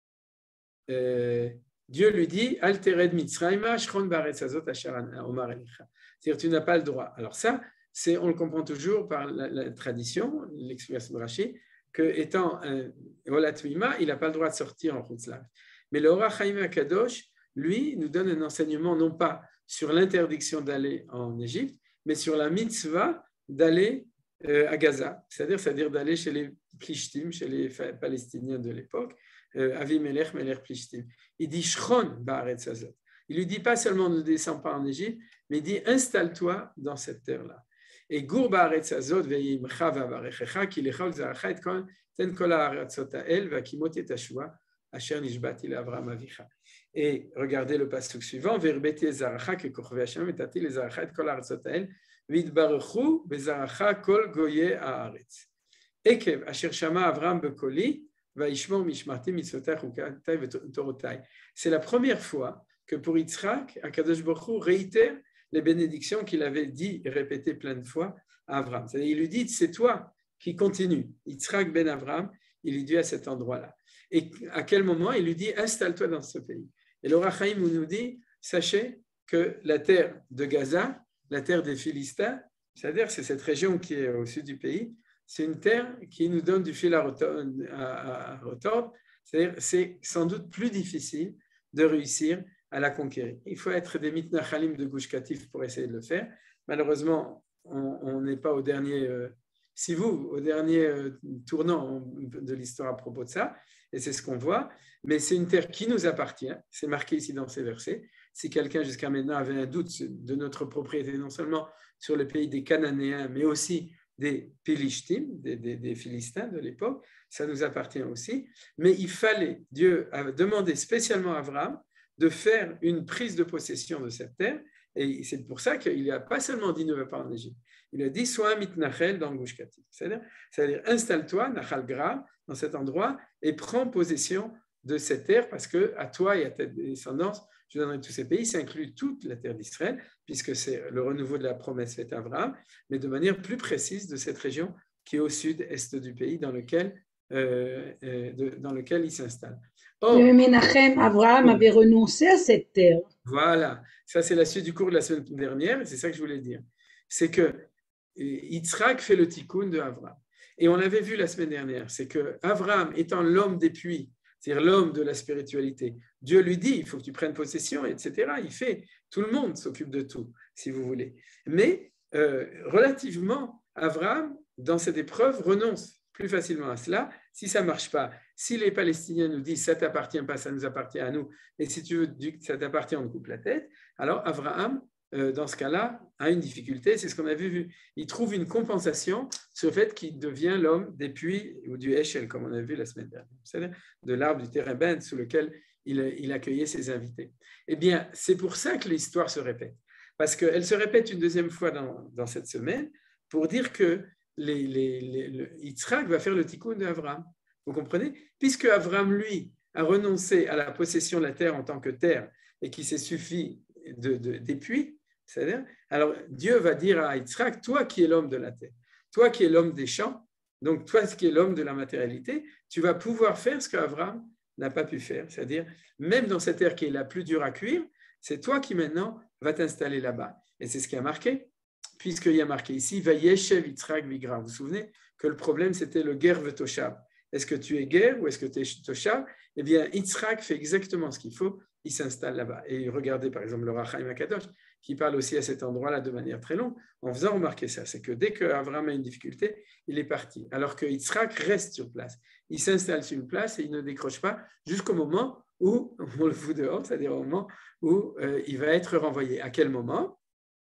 euh, Dieu lui dit Altered Mitzrayma, Shron Baretz Azot Asher Omar Elicha. C'est-à-dire, tu n'as pas le droit. Alors, ça, c'est, on le comprend toujours par la, la tradition, l'explication de Rashi, que étant un Olatmima, il n'a pas le droit de sortir en Chutzlav. Mais le Orach Chaim HaKadosh, lui, nous donne un enseignement non pas sur l'interdiction d'aller en Égypte, mais sur la mitzvah d'aller Euh, à Gaza, c'est-à-dire, c'est-à-dire d'aller chez les Plishtim, chez les Palestiniens de l'époque, euh, Avimelech, Melech Plishtim. Il dit Shron Ba'aretz Hazot. Il lui dit pas seulement ne descends pas en Égypte, mais il dit installe-toi dans cette terre-là. Et Gur Ba'aretz Hazot ve'yimcha va'varechecha ki lechol zaracha et kon ten kol ha'aratzot ha'el va'kimot et hashua asher nishbati le'Avram avicha. Et regardez le passage suivant Ve'rbeti zaracha ke kochvei Hashem etati le zaracha et kol ha'aratzot ha'el Vidbaruchu bezaracha kol goye haaretz. Ekev asher shama Avram bekoli vaishmor mishmarti mitzvotai chukatai v'torotai. C'est la première fois que pour Yitzhak, Akadosh Baruch Hu réitère les bénédictions qu'il avait dit et répétées plein de fois à Avram. C'est-à-dire, il lui dit, c'est toi qui continue. Yitzhak ben Avram, il lui dit à cet endroit-là. Et à quel moment il lui dit, installe-toi dans ce pays. Et le Orach Chaim nous dit, sachez que la terre de Gaza, la terre des Philistins, c'est-à-dire c'est cette région qui est au sud du pays, c'est une terre qui nous donne du fil à retordre, c'est-à-dire c'est sans doute plus difficile de réussir à la conquérir. Il faut être des mitnachalim de Gush Katif pour essayer de le faire. Malheureusement, on n'est pas au dernier, euh, si vous, au dernier euh, tournant de l'histoire à propos de ça, et c'est ce qu'on voit, mais c'est une terre qui nous appartient, c'est marqué ici dans ces versets. Si quelqu'un jusqu'à maintenant avait un doute de notre propriété, non seulement sur le pays des Cananéens, mais aussi des Pilishtim, des, des, des Philistins de l'époque, ça nous appartient aussi. Mais il fallait, Dieu a demandé spécialement à Abraham de faire une prise de possession de cette terre, et c'est pour ça qu'il n'a pas seulement dit ne va pas en Égypte, il a dit sois un mitnachel dans le Gush Katif, c'est-à-dire, c'est-à-dire installe-toi, Nachal Gra, dans cet endroit, et prends possession de cette terre, parce que à toi et à ta descendance, je donnerai tous ces pays, ça inclut toute la terre d'Israël, puisque c'est le renouveau de la promesse faite à Abraham, mais de manière plus précise de cette région qui est au sud-est du pays, dans lequel, euh, euh, de, dans lequel il s'installe. Or, mais Menachem, Abraham avait renoncé à cette terre. Voilà, ça c'est la suite du cours de la semaine dernière, et c'est ça que je voulais dire. C'est que Yitzhak fait le tikkun de Abraham. Et on l'avait vu la semaine dernière, c'est que Abraham étant l'homme des puits, c'est-à-dire l'homme de la spiritualité, Dieu lui dit, il faut que tu prennes possession, et cetera. Il fait, tout le monde s'occupe de tout, si vous voulez. Mais euh, relativement, Abraham, dans cette épreuve, renonce plus facilement à cela. Si ça ne marche pas, si les Palestiniens nous disent ça ne t'appartient pas, ça nous appartient à nous, et si tu veux que ça t'appartient, on te coupe la tête, alors Abraham euh, dans ce cas-là, a une difficulté. C'est ce qu'on avait vu. Il trouve une compensation sur le fait qu'il devient l'homme des puits ou du Eshel, comme on a vu la semaine dernière, c'est-à-dire de l'arbre du Térébin sous lequel il, il accueillait ses invités. Eh bien, c'est pour ça que l'histoire se répète. Parce qu'elle se répète une deuxième fois dans, dans cette semaine pour dire que les, les, les, le, Yitzhak va faire le tikkun d'Abraham. Vous comprenez? Puisque Abraham, lui, a renoncé à la possession de la terre en tant que terre et qui s'est suffi de, de, des puits, c'est-à-dire, alors Dieu va dire à Yitzhak, toi qui es l'homme de la terre, toi qui es l'homme des champs, donc toi qui es l'homme de la matérialité, tu vas pouvoir faire ce qu'Abraham n'a pas pu faire, c'est-à-dire, même dans cette terre qui est la plus dure à cuire, c'est toi qui maintenant vas t'installer là-bas. Et c'est ce qui a marqué, puisqu'il y a marqué ici, Vayeshev Yitzhak Vigra. Vous vous souvenez que le problème, c'était le ger vetoshav. Est-ce que tu es ger ou est-ce que tu es toshav? Eh bien, Yitzhak fait exactement ce qu'il faut, il s'installe là-bas. Et regardez par exemple le Rachaim HaKadosh, qui parle aussi à cet endroit-là de manière très longue, en faisant remarquer ça, c'est que dès qu'Abraham a une difficulté, il est parti, alors que Yitzhak reste sur place. Il s'installe sur une place et il ne décroche pas jusqu'au moment où on le fout dehors, c'est-à-dire au moment où euh, il va être renvoyé. À quel moment?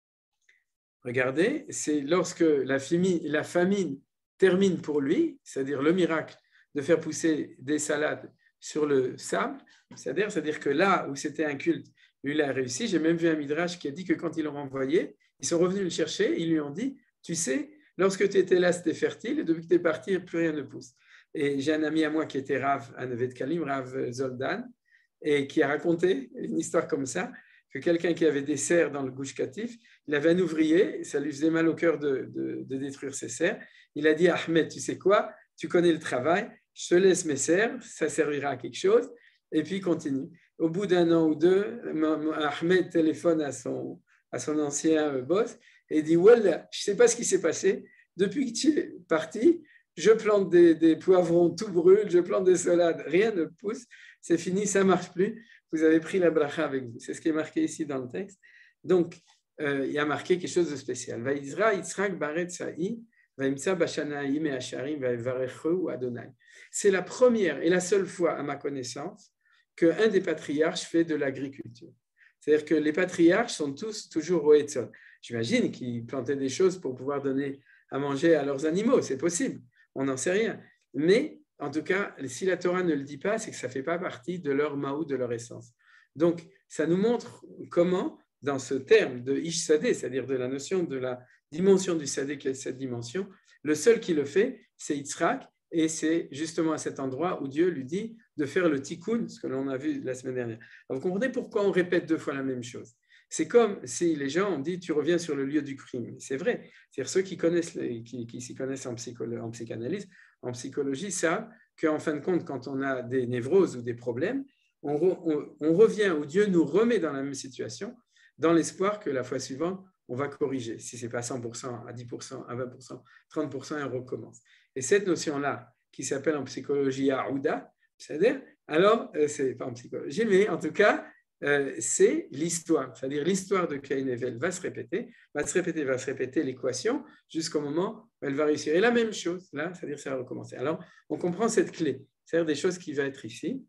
Regardez, c'est lorsque la famine, la famine termine pour lui, c'est-à-dire le miracle de faire pousser des salades sur le sable, c'est-à-dire, c'est-à-dire que là où c'était un culte, lui, il a réussi. J'ai même vu un midrash qui a dit que quand ils l'ont renvoyé, ils sont revenus le chercher, ils lui ont dit, tu sais, lorsque tu étais là, c'était fertile, et depuis que tu es parti, plus rien ne pousse. Et j'ai un ami à moi qui était Rav à Neve Kalim, Rav Zoldan, et qui a raconté une histoire comme ça, que quelqu'un qui avait des serres dans le Gush Katif, il avait un ouvrier, ça lui faisait mal au cœur de, de, de détruire ses serres. Il a dit, Ahmed, tu sais quoi, tu connais le travail, je te laisse mes serres, ça servira à quelque chose, et puis continue. Au bout d'un an ou deux, Ahmed téléphone à son, à son ancien boss et dit, Wallah, je ne sais pas ce qui s'est passé, depuis que tu es parti, je plante des, des poivrons, tout brûle, je plante des salades, rien ne pousse, c'est fini, ça ne marche plus, vous avez pris la bracha avec vous. C'est ce qui est marqué ici dans le texte. Donc, euh, il y a marqué quelque chose de spécial. Vaïzra, Yitzhak, Baret, Sa'i, Vaïmtsa, Bashanaïm, et Asharim, Vaïvarechu, ou Adonai. C'est la première et la seule fois, à ma connaissance, qu'un des patriarches fait de l'agriculture. C'est-à-dire que les patriarches sont tous toujours au Etzon. J'imagine qu'ils plantaient des choses pour pouvoir donner à manger à leurs animaux, c'est possible, on n'en sait rien. Mais, en tout cas, si la Torah ne le dit pas, c'est que ça ne fait pas partie de leur maou, de leur essence. Donc, ça nous montre comment, dans ce terme de Ish Sadeh, c'est-à-dire de la notion de la dimension du Sadeh, qui est cette dimension, le seul qui le fait, c'est Yitzhak, et c'est justement à cet endroit où Dieu lui dit de faire le tikkun, ce que l'on a vu la semaine dernière. Alors, vous comprenez pourquoi on répète deux fois la même chose? C'est comme si les gens ont dit tu reviens sur le lieu du crime. C'est vrai. C'est-à-dire ceux qui connaissent, les, qui, qui s'y connaissent en, psycholo- en psychanalyse, en psychologie, savent qu'en fin de compte, quand on a des névroses ou des problèmes, on, re, on, on revient où Dieu nous remet dans la même situation, dans l'espoir que la fois suivante, on va corriger. Si ce n'est pas cent pour cent, à dix pour cent, à vingt pour cent, trente pour cent, et on recommence. Et cette notion-là, qui s'appelle en psychologie Aouda, c'est-à-dire, alors, euh, c'est pas en psychologie, mais en tout cas, euh, c'est l'histoire. C'est-à-dire, l'histoire de Caïn et Abel va se répéter, va se répéter, va se répéter l'équation jusqu'au moment où elle va réussir. Et la même chose, là, c'est-à-dire, ça va recommencer. Alors, on comprend cette clé, c'est-à-dire des choses qui vont être ici.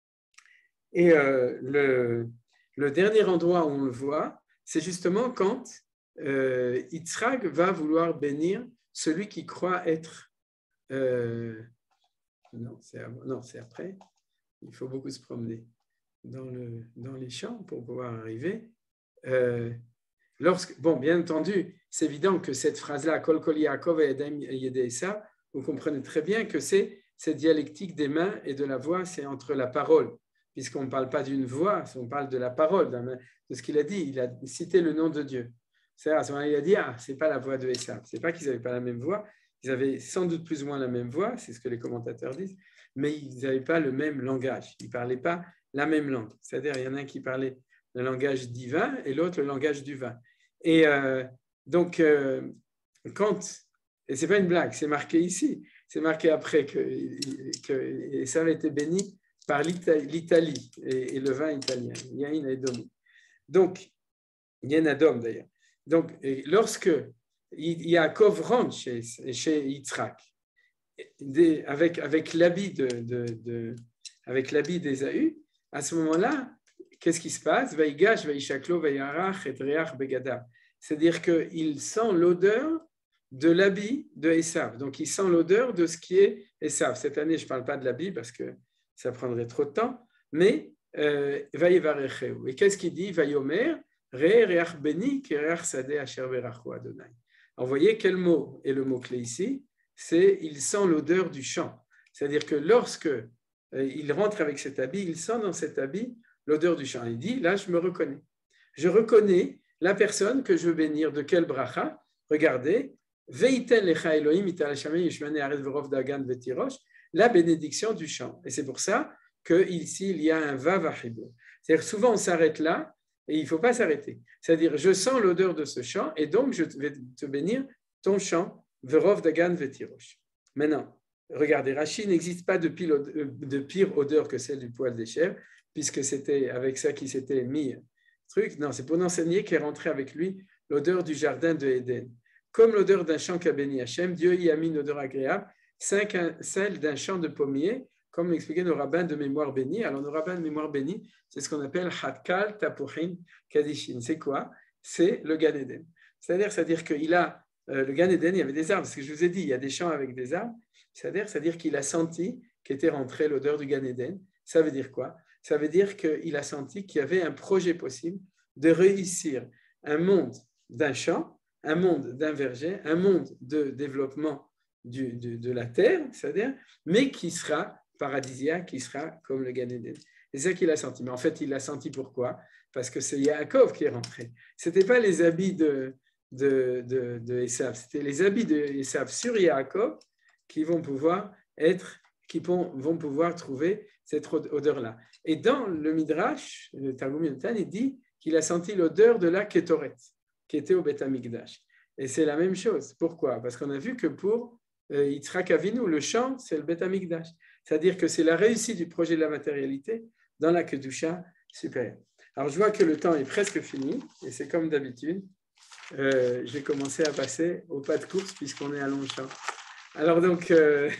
Et euh, le, le dernier endroit où on le voit, c'est justement quand euh, Yitzhak va vouloir bénir celui qui croit être... Euh, non, c'est, non, c'est après. Il faut beaucoup se promener dans, le, dans les champs pour pouvoir arriver. Euh, lorsque, bon, bien entendu, c'est évident que cette phrase-là, Kol Kol Yaakov Edem Yedesa, vous comprenez très bien que c'est cette dialectique des mains et de la voix, c'est entre la parole, puisqu'on ne parle pas d'une voix, on parle de la parole, de ce qu'il a dit. Il a cité le nom de Dieu. C'est à ce moment-là, il a dit, ah, c'est pas la voix de Esav. C'est pas qu'ils n'avaient pas la même voix. Ils avaient sans doute plus ou moins la même voix, c'est ce que les commentateurs disent, mais ils n'avaient pas le même langage. Ils ne parlaient pas la même langue. C'est-à-dire, il y en a un qui parlait le langage divin et l'autre le langage du vin. Et euh, donc, euh, quand, et ce n'est pas une blague, c'est marqué ici, c'est marqué après que, que ça a été béni par l'Italie et, et le vin italien. Il y a une Edom. Donc, il y a un Adom d'ailleurs. Donc, lorsque Yaakov rentre chez, chez Yitzhak, avec, avec l'habit de, de, de, avec l'habit d'Ésaü, à ce moment-là, qu'est-ce qui se passe? Vaïgash, vaïchaklo, vaïarach, et reach begadav. C'est-à-dire qu'il sent l'odeur de l'habit de Esav. Donc, il sent l'odeur de ce qui est Esav. Cette année, je ne parle pas de l'habit parce que ça prendrait trop de temps, mais vaïvarecheu. Et qu'est-ce qu'il dit? Vaïomer, re reach beni, ki reach sadeh asher berachu Adonai. Alors, vous voyez quel mot est le mot-clé ici? C'est il sent l'odeur du champ. C'est-à-dire que lorsque il rentre avec cet habit, il sent dans cet habit l'odeur du champ. Il dit, là, je me reconnais. Je reconnais la personne que je veux bénir. De quel bracha? Regardez, Veiten lecha Elohim ital shamay yishmane aretz v'rov dagan v'tirosh, la bénédiction du champ. Et c'est pour ça qu'ici, il y a un vav achibur. C'est-à-dire souvent, on s'arrête là et il ne faut pas s'arrêter. C'est-à-dire, je sens l'odeur de ce champ et donc je vais te bénir ton champ, v'rov dagan v'tirosh. Maintenant, regardez, Rashi n'existe pas de pire, de pire odeur que celle du poil des chèvres, puisque c'était avec ça qu'il s'était mis truc. Non, c'est pour enseigner qu'est rentré avec lui l'odeur du jardin de Éden. Comme l'odeur d'un champ qu'a béni Hachem, Dieu y a mis une odeur agréable, celle d'un champ de pommier, comme l'expliquaient nos rabbins de mémoire bénie. Alors, nos rabbins de mémoire bénie, c'est ce qu'on appelle Hatkal Tapuchin Kadishin. C'est quoi? C'est le Gan Eden. C'est-à-dire, c'est-à-dire qu'il a, euh, le Gan Eden, il y avait des arbres. Ce que je vous ai dit, il y a des champs avec des arbres. C'est-à-dire, c'est-à-dire qu'il a senti qu'était rentrée l'odeur du Gan Eden. Ça veut dire quoi? Ça veut dire qu'il a senti qu'il y avait un projet possible de réussir un monde d'un champ, un monde d'un verger, un monde de développement du, de, de la terre, c'est-à-dire, mais qui sera paradisiaque, qui sera comme le Gan Eden. C'est ça qu'il a senti. Mais en fait, il l'a senti pourquoi? Parce que c'est Yaakov qui est rentré. Ce n'était pas les habits de, de, de, de Esav, c'était les habits de Esav sur Yaakov qui vont pouvoir être, qui vont, vont pouvoir trouver cette odeur-là. Et dans le Midrash, le Targum Yonatan, il dit qu'il a senti l'odeur de la Kétoret, qui était au Beth Amikdash. Et c'est la même chose. Pourquoi? Parce qu'on a vu que pour euh, Yitzhak Avinu, le champ, c'est le Beth Amikdash. C'est-à-dire que c'est la réussite du projet de la matérialité dans la Kedusha supérieure. Alors, je vois que le temps est presque fini, et c'est comme d'habitude. Euh, j'ai commencé à passer au pas de course, puisqu'on est à Longchamp. Alors, donc, euh,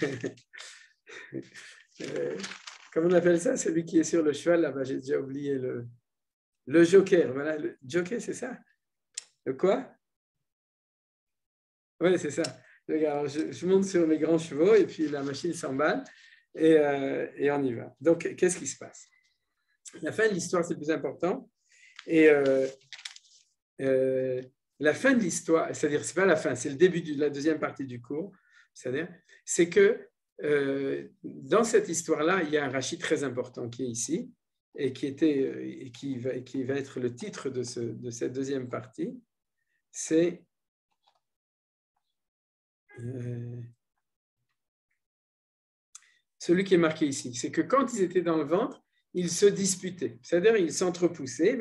euh, comment on appelle ça? Celui qui est sur le cheval, là-bas, j'ai déjà oublié le, le joker. Voilà, le joker, c'est ça? Le quoi? Oui, c'est ça. Alors, je, je monte sur mes grands chevaux et puis la machine s'emballe et, euh, et on y va. Donc, qu'est-ce qui se passe? La fin de l'histoire, c'est le plus important. Et euh, euh, la fin de l'histoire, c'est-à-dire, ce n'est pas la fin, c'est le début de la deuxième partie du cours, c'est-à-dire, c'est que euh, dans cette histoire-là, il y a un Rashi très important qui est ici et qui, était, et qui, va, qui va être le titre de, ce, de cette deuxième partie. C'est euh, celui qui est marqué ici. C'est que quand ils étaient dans le ventre, ils se disputaient. C'est-à-dire, ils s'entrepoussaient,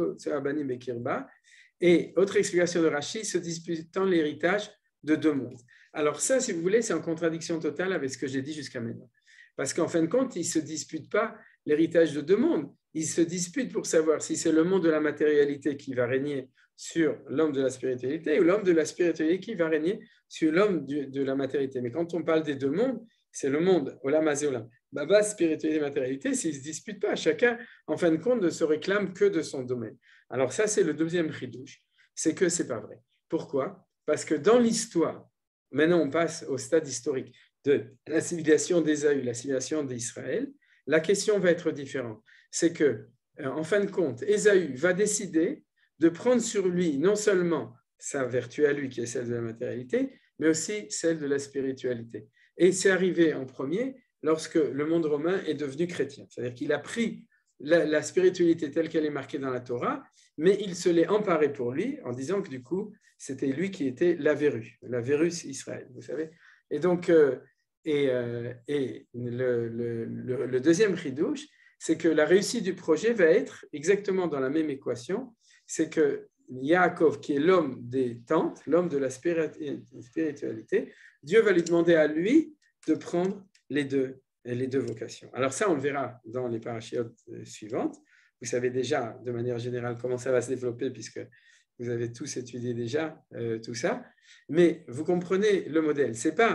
et autre explication de Rashi, se disputant l'héritage de deux mondes. Alors ça, si vous voulez, c'est en contradiction totale avec ce que j'ai dit jusqu'à maintenant. Parce qu'en fin de compte, ils ne se disputent pas l'héritage de deux mondes. Ils se disputent pour savoir si c'est le monde de la matérialité qui va régner sur l'homme de la spiritualité ou l'homme de la spiritualité qui va régner sur l'homme de la matérialité. Mais quand on parle des deux mondes, c'est le monde, Olam Hazé Olam. Baba, spiritualité et matérialité, s'ils ne se disputent pas, chacun, en fin de compte, ne se réclame que de son domaine. Alors ça, c'est le deuxième chidouche, c'est que ce n'est pas vrai. Pourquoi? Parce que dans l'histoire, maintenant on passe au stade historique de la civilisation d'Ésaü, la civilisation d'Israël, la question va être différente. C'est que, en fin de compte, Ésaü va décider de prendre sur lui non seulement sa vertu à lui, qui est celle de la matérialité, mais aussi celle de la spiritualité. Et c'est arrivé en premier lorsque le monde romain est devenu chrétien. C'est-à-dire qu'il a pris la, la spiritualité telle qu'elle est marquée dans la Torah, mais il se l'est emparé pour lui en disant que du coup, c'était lui qui était la verrue, la verus Israël, vous savez. Et donc, euh, et, euh, et le, le, le, le deuxième chidouche, c'est que la réussite du projet va être exactement dans la même équation, c'est que Yaakov, qui est l'homme des tentes, l'homme de la spiritualité, Dieu va lui demander à lui de prendre les deux, les deux vocations. Alors ça, on le verra dans les parachiotes suivantes. Vous savez déjà, de manière générale, comment ça va se développer, puisque vous avez tous étudié déjà euh, tout ça. Mais vous comprenez le modèle. Ce n'est pas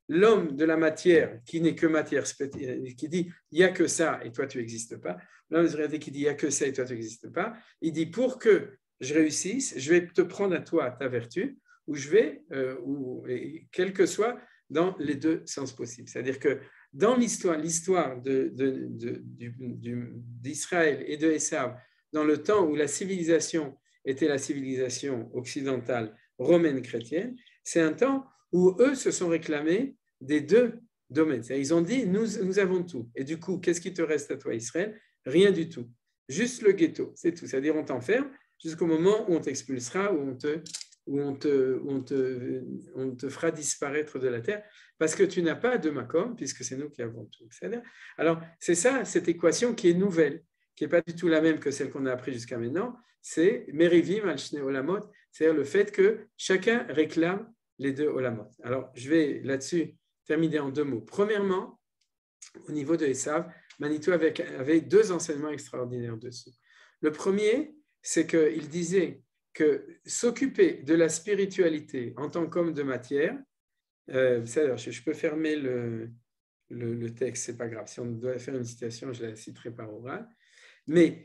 l'homme de la matière qui n'est que matière, qui dit il n'y a que ça et toi tu n'existes pas, l'homme de la réalité qui dit il n'y a que ça et toi tu n'existes pas, il dit pour que je réussisse, je vais te prendre à toi ta vertu, ou je vais, euh, ou, et, quel que soit, dans les deux sens possibles. C'est-à-dire que dans l'histoire, l'histoire de, de, de, du, du, d'Israël et de Esav, dans le temps où la civilisation était la civilisation occidentale romaine chrétienne, c'est un temps où eux se sont réclamés des deux domaines. C'est-à-dire, ils ont dit, nous, nous avons tout. Et du coup, qu'est-ce qui te reste à toi, Israël? Rien du tout. Juste le ghetto, c'est tout. C'est-à-dire, on t'enferme jusqu'au moment où on t'expulsera, où on te, où on te, où on te, on te fera disparaître de la terre, parce que tu n'as pas de Makom, puisque c'est nous qui avons tout. C'est-à-dire, alors, c'est ça, cette équation qui est nouvelle, qui n'est pas du tout la même que celle qu'on a apprise jusqu'à maintenant, c'est Merivim al Shne Olamot, c'est-à-dire le fait que chacun réclame les deux Olamot. Alors, je vais là-dessus terminer en deux mots. Premièrement, au niveau de Esav, Manitou avait, avait deux enseignements extraordinaires dessus. Le premier, c'est qu'il disait que s'occuper de la spiritualité en tant qu'homme de matière, euh, je, je peux fermer le, le, le texte, c'est pas grave. Si on doit faire une citation, je la citerai par oral. Mais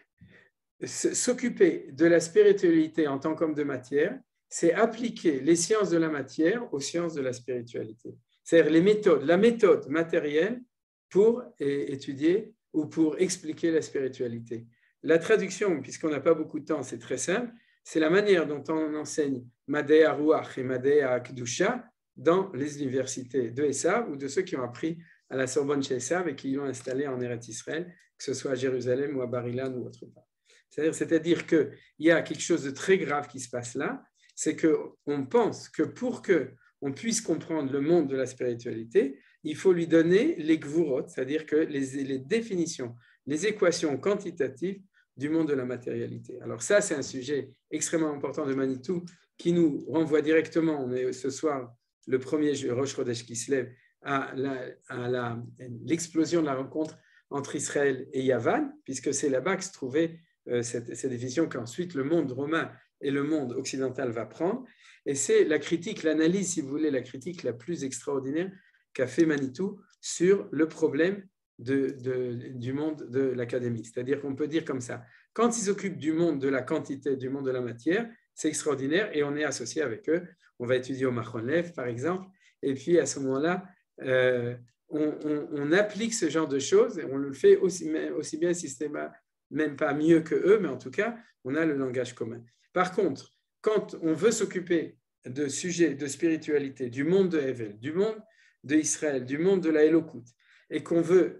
s'occuper de la spiritualité en tant qu'homme de matière, c'est appliquer les sciences de la matière aux sciences de la spiritualité. C'est-à-dire les méthodes, la méthode matérielle pour étudier ou pour expliquer la spiritualité. La traduction, puisqu'on n'a pas beaucoup de temps, c'est très simple, c'est la manière dont on enseigne Madei HaRuach et Madei HaKdusha dans les universités de Esav ou de ceux qui ont appris à la Sorbonne chez Esav et qui l'ont installé en Eretz Israël, que ce soit à Jérusalem ou à Bar Ilan ou autre part. C'est-à-dire, c'est-à-dire qu'il y a quelque chose de très grave qui se passe là, c'est qu'on pense que pour qu'on puisse comprendre le monde de la spiritualité, il faut lui donner les gvurot, c'est-à-dire que les, les définitions, les équations quantitatives du monde de la matérialité. Alors ça, c'est un sujet extrêmement important de Manitou qui nous renvoie directement, on est ce soir le premier Rosh Chodesh qui se lève, à, la, à la, l'explosion de la rencontre entre Israël et Yavan, puisque c'est là-bas que se trouvait euh, cette, cette division qu'ensuite le monde romain et le monde occidental va prendre. Et c'est la critique, l'analyse, si vous voulez, la critique la plus extraordinaire qu'a fait Manitou sur le problème de, de, du monde de l'académie. C'est-à-dire qu'on peut dire comme ça, quand ils s'occupent du monde de la quantité, du monde de la matière, c'est extraordinaire et on est associé avec eux. On va étudier au Machon Lev, par exemple, et puis à ce moment-là, euh, on, on, on applique ce genre de choses et on le fait aussi, aussi bien systématiquement, même pas mieux que eux, mais en tout cas, on a le langage commun. Par contre, quand on veut s'occuper de sujets de spiritualité, du monde de Hevel, du monde d'Israël, du monde de la Elokut, et qu'on veut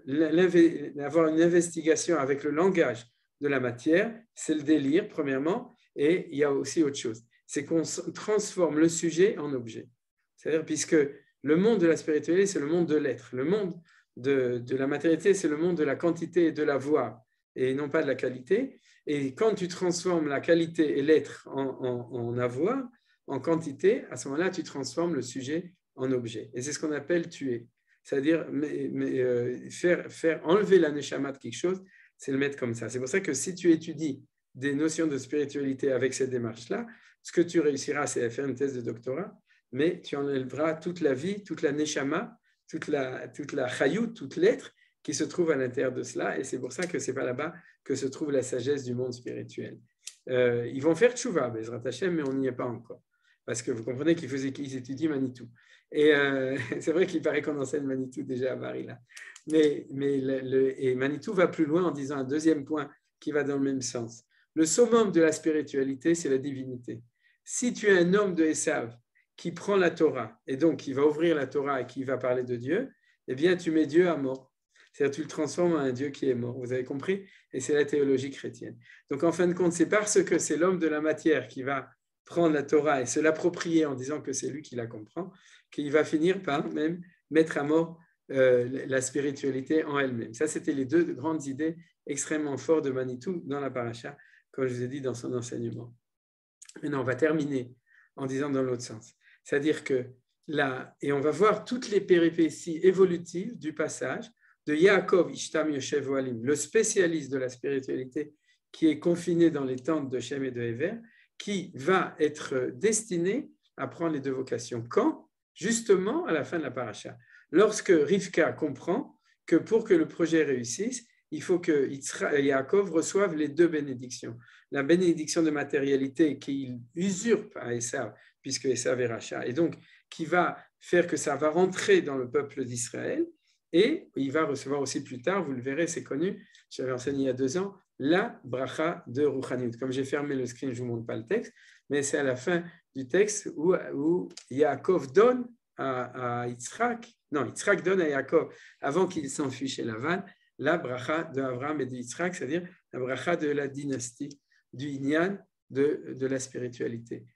avoir une investigation avec le langage de la matière, c'est le délire, premièrement, et il y a aussi autre chose, c'est qu'on transforme le sujet en objet. C'est-à-dire, puisque le monde de la spiritualité, c'est le monde de l'être, le monde de, de la matérialité, c'est le monde de la quantité et de la voix, et non pas de la qualité. Et quand tu transformes la qualité et l'être en, en, en avoir, en quantité, à ce moment-là, tu transformes le sujet en objet. Et c'est ce qu'on appelle tuer. C'est-à-dire mais, mais, euh, faire, faire enlever la neshama de quelque chose, c'est le mettre comme ça. C'est pour ça que si tu étudies des notions de spiritualité avec cette démarche-là, ce que tu réussiras, c'est à faire une thèse de doctorat, mais tu enlèveras toute la vie, toute la neshama, toute la, toute la chayut, toute l'être qui se trouve à l'intérieur de cela. Et c'est pour ça que ce n'est pas là-bas que se trouve la sagesse du monde spirituel. Euh, ils vont faire tchouva, Bezrat Hashem, mais on n'y est pas encore. Parce que vous comprenez qu'ils, faisaient, qu'ils étudient Manitou. Et euh, c'est vrai qu'il paraît qu'on enseigne Manitou déjà à Bar Ilan. Mais, mais le, le, et Manitou va plus loin en disant un deuxième point qui va dans le même sens. Le summum de la spiritualité, c'est la divinité. Si tu es un homme de Esav qui prend la Torah, et donc qui va ouvrir la Torah et qui va parler de Dieu, eh bien tu mets Dieu à mort. C'est-à-dire tu le transformes en un Dieu qui est mort. Vous avez compris? Et c'est la théologie chrétienne. Donc en fin de compte, c'est parce que c'est l'homme de la matière qui va prendre la Torah et se l'approprier en disant que c'est lui qui la comprend, qu'il va finir par même mettre à mort euh, la spiritualité en elle-même. Ça, c'était les deux grandes idées extrêmement fortes de Manitou dans la paracha, comme je vous ai dit dans son enseignement. Maintenant, on va terminer en disant dans l'autre sens. C'est-à-dire que là, et on va voir toutes les péripéties évolutives du passage de Yaakov Ishtam Yoshev Ohalim, le spécialiste de la spiritualité qui est confiné dans les tentes de Shem et de Hever, qui va être destiné à prendre les deux vocations. Quand? justement à la fin de la paracha. Lorsque Rivka comprend que pour que le projet réussisse, il faut que Yaakov reçoive les deux bénédictions. La bénédiction de matérialité qu'il usurpe à Esav, puisque Esav est rachat, et donc qui va faire que ça va rentrer dans le peuple d'Israël, et il va recevoir aussi plus tard, vous le verrez, c'est connu, j'avais enseigné il y a deux ans, la bracha de Rouchaniout. Comme j'ai fermé le screen, je ne vous montre pas le texte, mais c'est à la fin du texte où, où Yaakov donne à, à Yitzhak, non, Yitzhak donne à Yaakov, avant qu'il s'enfuit chez Lavan, la bracha de Abraham et de Yitzhak, c'est-à-dire la bracha de la dynastie, du Inyan, de, de la spiritualité.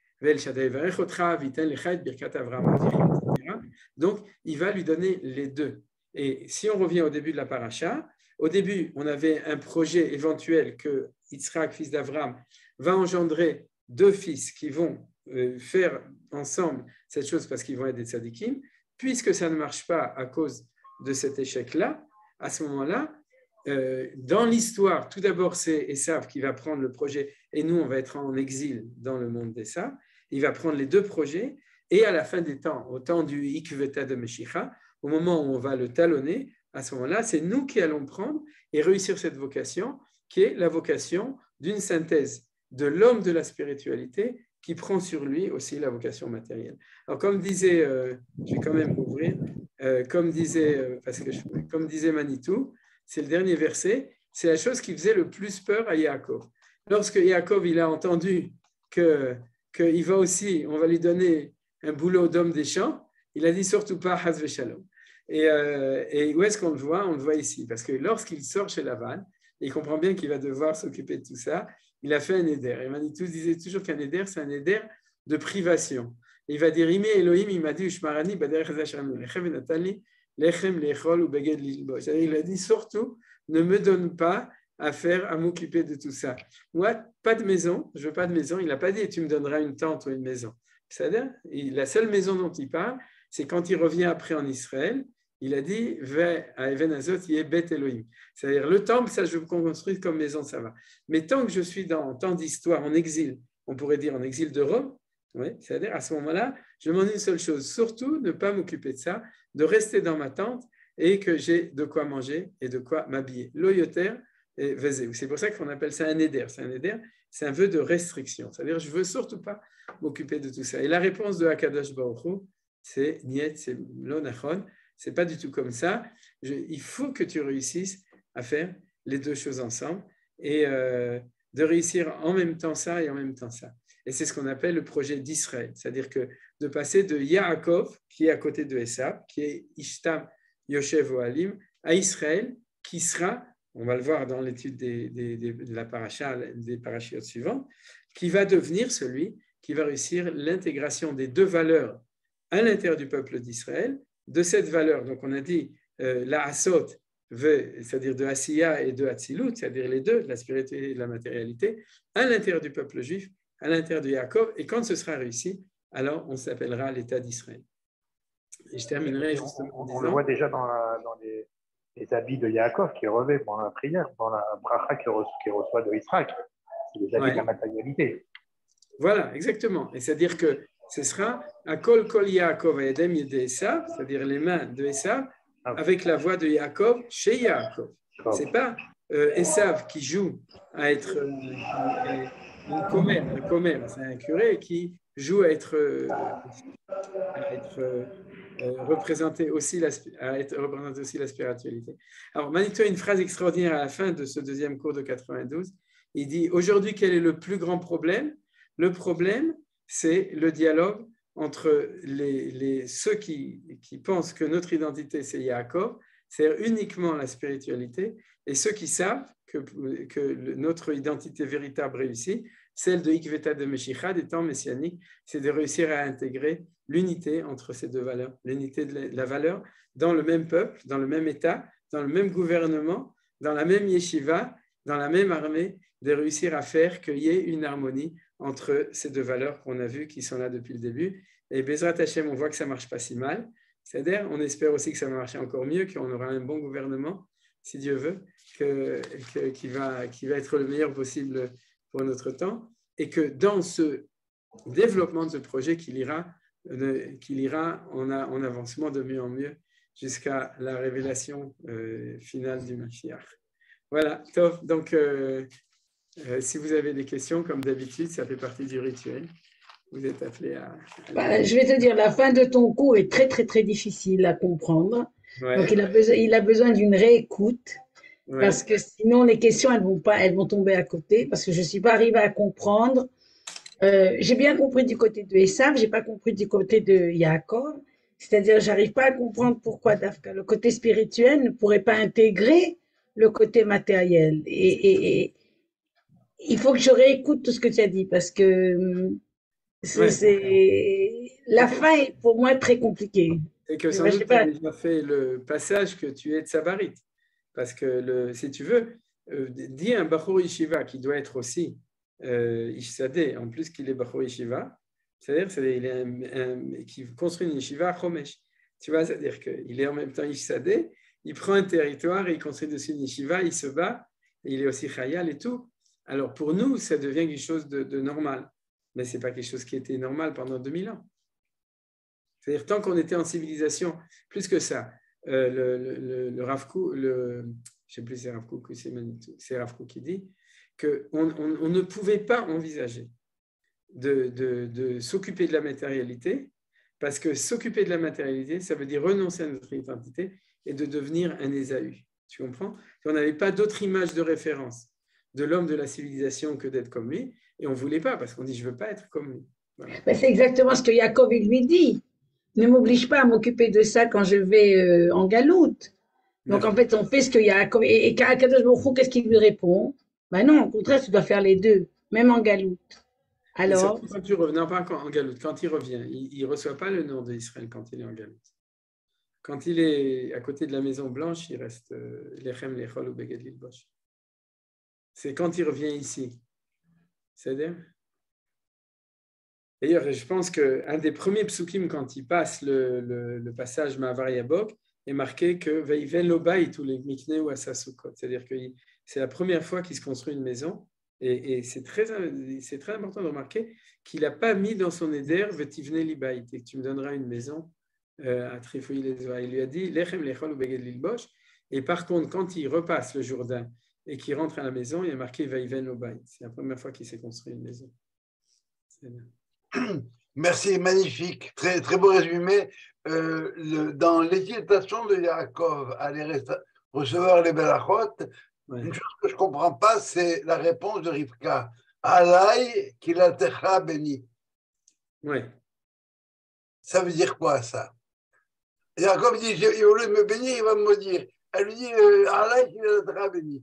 Donc, il va lui donner les deux. Et si on revient au début de la paracha, au début, on avait un projet éventuel que Yitzhak, fils d'Abraham, va engendrer deux fils qui vont faire ensemble cette chose parce qu'ils vont être des tzadikim. Puisque ça ne marche pas à cause de cet échec-là, à ce moment-là, euh, dans l'histoire, tout d'abord, c'est Esav qui va prendre le projet et nous, on va être en exil dans le monde d'Esav. Il va prendre les deux projets et à la fin des temps, au temps du Ikveta de Meshicha, au moment où on va le talonner, à ce moment-là, c'est nous qui allons prendre et réussir cette vocation qui est la vocation d'une synthèse de l'homme de la spiritualité qui prend sur lui aussi la vocation matérielle. Alors, comme disait, euh, je vais quand même ouvrir, euh, comme disait, euh, parce que je, comme disait Manitou, c'est le dernier verset, c'est la chose qui faisait le plus peur à Yaakov. Lorsque Yaakov il a entendu que qu'il va aussi, on va lui donner un boulot d'homme des champs, il a dit surtout pas Haz Veshalom. Et, euh, et où est-ce qu'on le voit? On le voit ici, parce que lorsqu'il sort chez Lavan, il comprend bien qu'il va devoir s'occuper de tout ça. Il a fait un éder. Et Manitou disait toujours qu'un éder, c'est un éder de privation. Et il va dire, Ime Elohim, il m'a dit, Ushmarani, Baderech Zachem, Lechem Natali, Lechem Lechol ou Beged Lilbo. Il a dit, surtout, ne me donne pas à faire, à m'occuper de tout ça. Moi, pas de maison, je veux pas de maison. Il n'a pas dit, tu me donneras une tente ou une maison. C'est-à-dire, la seule maison dont il parle, c'est quand il revient après en Israël, il a dit, Ve à Even Azot, il est Bet Elohim. C'est-à-dire, le temple, ça, je veux qu'on construise comme maison, ça va. Mais tant que je suis dans tant d'histoire en exil, on pourrait dire en exil de Rome, ouais, c'est-à-dire, à ce moment-là, je demande une seule chose, surtout ne pas m'occuper de ça, de rester dans ma tente et que j'ai de quoi manger et de quoi m'habiller. Loyoter et Vezeu. C'est pour ça qu'on appelle ça un éder. C'est un éder, c'est un vœu de restriction. C'est-à-dire, je ne veux surtout pas m'occuper de tout ça. Et la réponse de Hakadosh Baruch Hu, c'est Niet, c'est Lonachon. Ce n'est pas du tout comme ça. Je, il faut que tu réussisses à faire les deux choses ensemble et euh, de réussir en même temps ça et en même temps ça. Et c'est ce qu'on appelle le projet d'Israël, c'est-à-dire que de passer de Yaakov, qui est à côté de Esav, qui est Ishtam Yoshev Ohalim, à Israël, qui sera, on va le voir dans l'étude des, des, des, de la paracha, des parachiotes suivantes, qui va devenir celui qui va réussir l'intégration des deux valeurs à l'intérieur du peuple d'Israël, de cette valeur. Donc on a dit euh, la Asot, c'est-à-dire de Asiya et de Hatzilut, c'est-à-dire les deux, la spiritualité et la matérialité, à l'intérieur du peuple juif, à l'intérieur de Yaakov, et quand ce sera réussi, alors on s'appellera l'État d'Israël. Et je terminerai justement on, on, en disant... On le voit déjà dans, la, dans les, les habits de Yaakov qui revêt pendant la prière, dans la bracha qu'il reçoit, qu'il reçoit de Yitzhak. C'est les habits ouais. de la matérialité. Voilà, exactement. Et c'est-à-dire que ce sera à Kol Kol Yaakov Edem Yede Esav, c'est-à-dire les mains de Esav, ah. avec la voix de Yaakov chez Yaakov. Oh. Ce n'est pas euh, Esav qui joue à être euh, un commère, un commère, c'est un curé qui joue à être, euh, à être euh, représenté aussi la, à être représenté aussi la spiritualité. Alors, Manitou a une phrase extraordinaire à la fin de ce deuxième cours de quatre-vingt-douze. Il dit, aujourd'hui, quel est le plus grand problème? Le problème, c'est le dialogue entre les, les, ceux qui, qui pensent que notre identité, c'est Yaakov, c'est uniquement la spiritualité, et ceux qui savent que, que notre identité véritable réussit, celle de Ikveta de Meshicha, des temps messianiques, c'est de réussir à intégrer l'unité entre ces deux valeurs, l'unité de la valeur dans le même peuple, dans le même État, dans le même gouvernement, dans la même yeshiva, dans la même armée, de réussir à faire qu'il y ait une harmonie entre ces deux valeurs qu'on a vues, qui sont là depuis le début. Et Bezrat Hashem, on voit que ça ne marche pas si mal. C'est-à-dire, on espère aussi que ça va marcher encore mieux, qu'on aura un bon gouvernement, si Dieu veut, que, que, qui, va, qui va être le meilleur possible pour notre temps, et que dans ce développement de ce projet, qu'il ira qu'il ira en, a, en avancement de mieux en mieux jusqu'à la révélation euh, finale du Mashiach. Voilà, top. Donc, euh, euh, si vous avez des questions, comme d'habitude, ça fait partie du rituel. Vous êtes appelé à... à Bah, je vais te dire, la fin de ton cours est très, très, très difficile à comprendre. ouais, Donc, il a besoin, il a besoin d'une réécoute. ouais. Parce que sinon, les questions, elles vont pas, elles vont tomber à côté. Parce que je suis pas arrivée à comprendre. Euh, j'ai bien compris du côté de Esav, j'ai pas compris du côté de Yaakov. C'est-à-dire, j'arrive pas à comprendre pourquoi Dafka, le côté spirituel ne pourrait pas intégrer le côté matériel. Et, et, et il faut que je réécoute tout ce que tu as dit parce que hum, c'est, Ouais. c'est, la fin est pour moi très compliquée. Et que Je sans sais doute tu as pas. déjà fait le passage que tu es tsavarite. Parce que, le, si tu veux, euh, dis un Bachor Yeshiva qui doit être aussi euh, Ishsadeh, en plus qu'il est Bachor Yeshiva, c'est-à-dire qu'il est un, un, qui construit une Yeshiva à Chomesh. Tu vois, c'est-à-dire qu'il est en même temps Ishsadeh, il prend un territoire et il construit dessus une Yeshiva, il se bat, et il est aussi Chayal et tout. Alors pour nous, ça devient quelque chose de, de normal. Mais ce n'est pas quelque chose qui était normal pendant deux mille ans. C'est-à-dire, tant qu'on était en civilisation, plus que ça, euh, le, le, le Rav Kook, le, je ne sais plus si c'est Rav Kook ou c'est Rav Kook qui dit qu'on on, on ne pouvait pas envisager de, de, de s'occuper de la matérialité, parce que s'occuper de la matérialité, ça veut dire renoncer à notre identité et de devenir un Ésaü. Tu comprends? On n'avait pas d'autre image de référence de l'homme de la civilisation que d'être comme lui, et on ne voulait pas, parce qu'on dit « je ne veux pas être comme lui ». Voilà. Ben, c'est exactement ce que Yaakov il lui dit. Ne m'oblige pas à m'occuper de ça quand je vais euh, en galoute. Donc en fait, on fait ce que Yaakov. Et, et Kadosh Baruch Hu, qu'est-ce qu'il lui répond? Ben non, au contraire, tu dois faire les deux, même en galoute. Et Alors, surtout quand tu reviens, non pas en galoute, quand il revient, il ne reçoit pas le nom d'Israël quand il est en galoute. Quand il est à côté de la Maison Blanche, il reste euh, Lechem, Lechol ou Beged Lilbosh. C'est quand il revient ici. C'est-à-dire? D'ailleurs, je pense qu'un des premiers psukim, quand il passe le, le, le passage Ma'avar Yabok, est marqué que Veiven Lobaï tous les Mikne ou Asasukot. C'est-à-dire que c'est la première fois qu'il se construit une maison. Et, et c'est, très, c'est très important de remarquer qu'il n'a pas mis dans son éder Vetivne Libaït, et que tu me donneras une maison euh, à Trifouille les Oa. Il lui a dit Lechem Lechol ou Beged Lilbosh. Et par contre, quand il repasse le Jourdain et qu'il rentre à la maison, il y a marqué Veiven Lobaït. C'est la première fois qu'il s'est construit une maison. C'est bien. Merci, magnifique, très, très beau résumé. Euh, le, dans l'excitation de Yaakov à aller recevoir les Belachot, ouais. Une chose que je ne comprends pas, c'est la réponse de Rivka. Alaï kilatecha béni. Oui. Ça veut dire quoi, ça? Yaakov dit, il au lieu de me bénir, il va me maudire. Elle lui dit, Alaï kilatecha béni.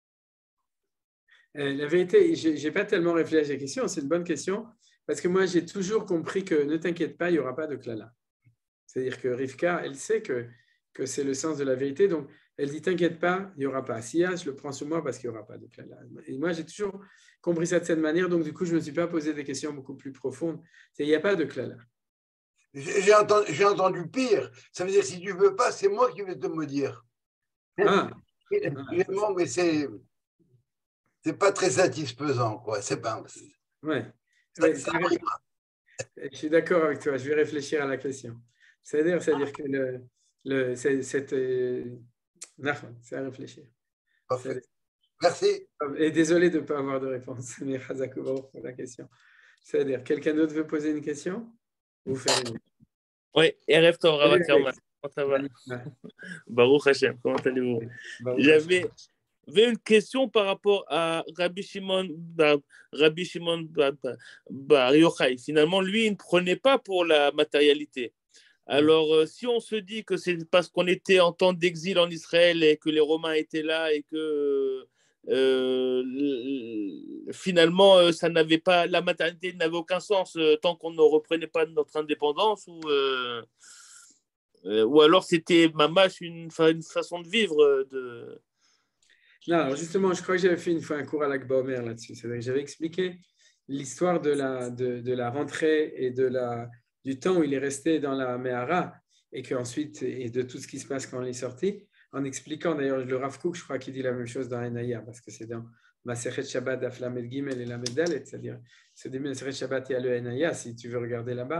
Euh, la vérité, je n'ai pas tellement réfléchi à la question, c'est une bonne question. Parce que moi, j'ai toujours compris que ne t'inquiète pas, il n'y aura pas de klala. C'est-à-dire que Rivka, elle sait que, que c'est le sens de la vérité. Donc, elle dit, t'inquiète pas, il n'y aura pas. Si, je le prends sur moi parce qu'il n'y aura pas de klala. Et moi, j'ai toujours compris ça de cette manière. Donc, du coup, je ne me suis pas posé des questions beaucoup plus profondes. C'est, il n'y a pas de klala. J'ai entendu, j'ai entendu pire. Ça veut dire, si tu ne veux pas, c'est moi qui vais te maudire. Ah. Évidemment, mais c'est c'est pas très satisfaisant, quoi. C'est pas... Ouais. Ouais, je suis d'accord avec toi, je vais réfléchir à la question. C'est-à-dire, c'est-à-dire que le, le, c'est, c'est, euh, c'est à réfléchir. Parfait. Merci. Et désolé de ne pas avoir de réponse, mais Chazakouba pour la question. C'est-à-dire, quelqu'un d'autre veut poser une question? Ou faire une... Oui, Erev Tov, Rav Ackerman. Comment ça va? Baruch Hashem, comment allez-vous? J'avais... J'avais une question par rapport à Rabbi Shimon Bar, Rabbi Shimon Bar, Bar Yochai. Finalement, lui, il ne prenait pas pour la matérialité. Alors, euh, si on se dit que c'est parce qu'on était en temps d'exil en Israël et que les Romains étaient là et que euh, finalement, ça n'avait pas, la matérialité n'avait aucun sens euh, tant qu'on ne reprenait pas notre indépendance, ou, euh, euh, ou alors c'était mamash une, une façon de vivre de... Non, alors justement, je crois que j'avais fait une fois un cours à l'Akba Omer là-dessus. C'est-à-dire que j'avais expliqué l'histoire de la, de, de la rentrée et de la, du temps où il est resté dans la Mehara et, qu'ensuite, et de tout ce qui se passe quand il est sorti, en expliquant d'ailleurs le Rav Kook, je crois qu'il dit la même chose dans Enaya, parce que c'est dans Masechet Shabbat d'Aflamed Gimel et la Medalet, c'est-à-dire ce début de Masechet Shabbat, il y a le Enaya, si tu veux regarder là-bas.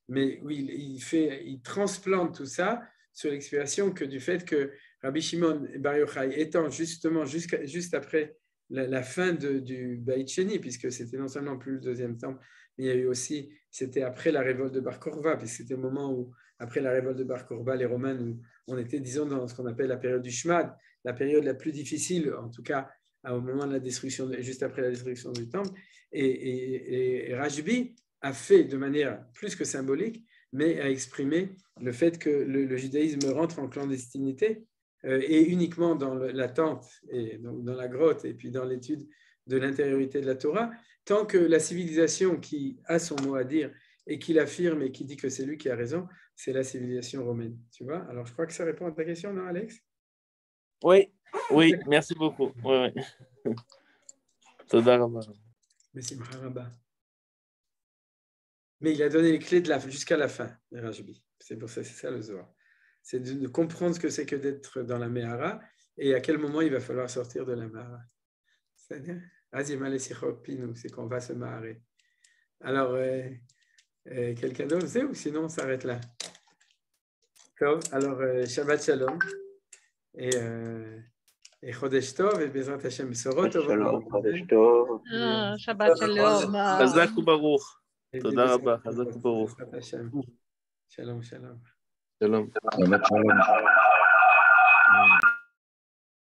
mais où il, il, fait, il transplante tout ça sur l'explication que du fait que Rabbi Shimon Bar Yochai étant justement juste après la, la fin de, du Beit Sheni, puisque c'était non seulement plus le deuxième temple, mais il y a eu aussi, c'était après la révolte de Bar Korva, puisque c'était le moment où, après la révolte de Bar Korva, les Romains, où on était, disons, dans ce qu'on appelle la période du Shmad, la période la plus difficile, en tout cas au moment de la destruction, de, juste après la destruction du temple, et, et, et Rajbi a fait de manière plus que symbolique, mais a exprimé le fait que le, le judaïsme rentre en clandestinité euh, et uniquement dans le, la tente, et donc dans la grotte, et puis dans l'étude de l'intériorité de la Torah, tant que la civilisation qui a son mot à dire et qui l'affirme et qui dit que c'est lui qui a raison, c'est la civilisation romaine. Tu vois? Alors, je crois que ça répond à ta question, non, Alex? Oui, oui, merci beaucoup. Oui, oui. Toda Rabba. Merci, Maharaba. Mais il a donné les clés de la, jusqu'à la fin, les Rajbi. C'est pour ça, c'est ça le Zohar. C'est de, de comprendre ce que c'est que d'être dans la Mehara et à quel moment il va falloir sortir de la Mehara. C'est-à-dire, c'est qu'on va se marer. Alors, euh, euh, quelqu'un d'autre sait ou sinon on s'arrête là? Alors, euh, Shabbat Shalom et, euh, et Chodesh Tov et Bezrat Hashem Sorot. Shalom, Chodesh Tov. Shabbat Shalom. Chazak u'baruch. Toda Rabba, Chazak u'baruch. Shalom, shalom. Shalom. Shabbat Shalom.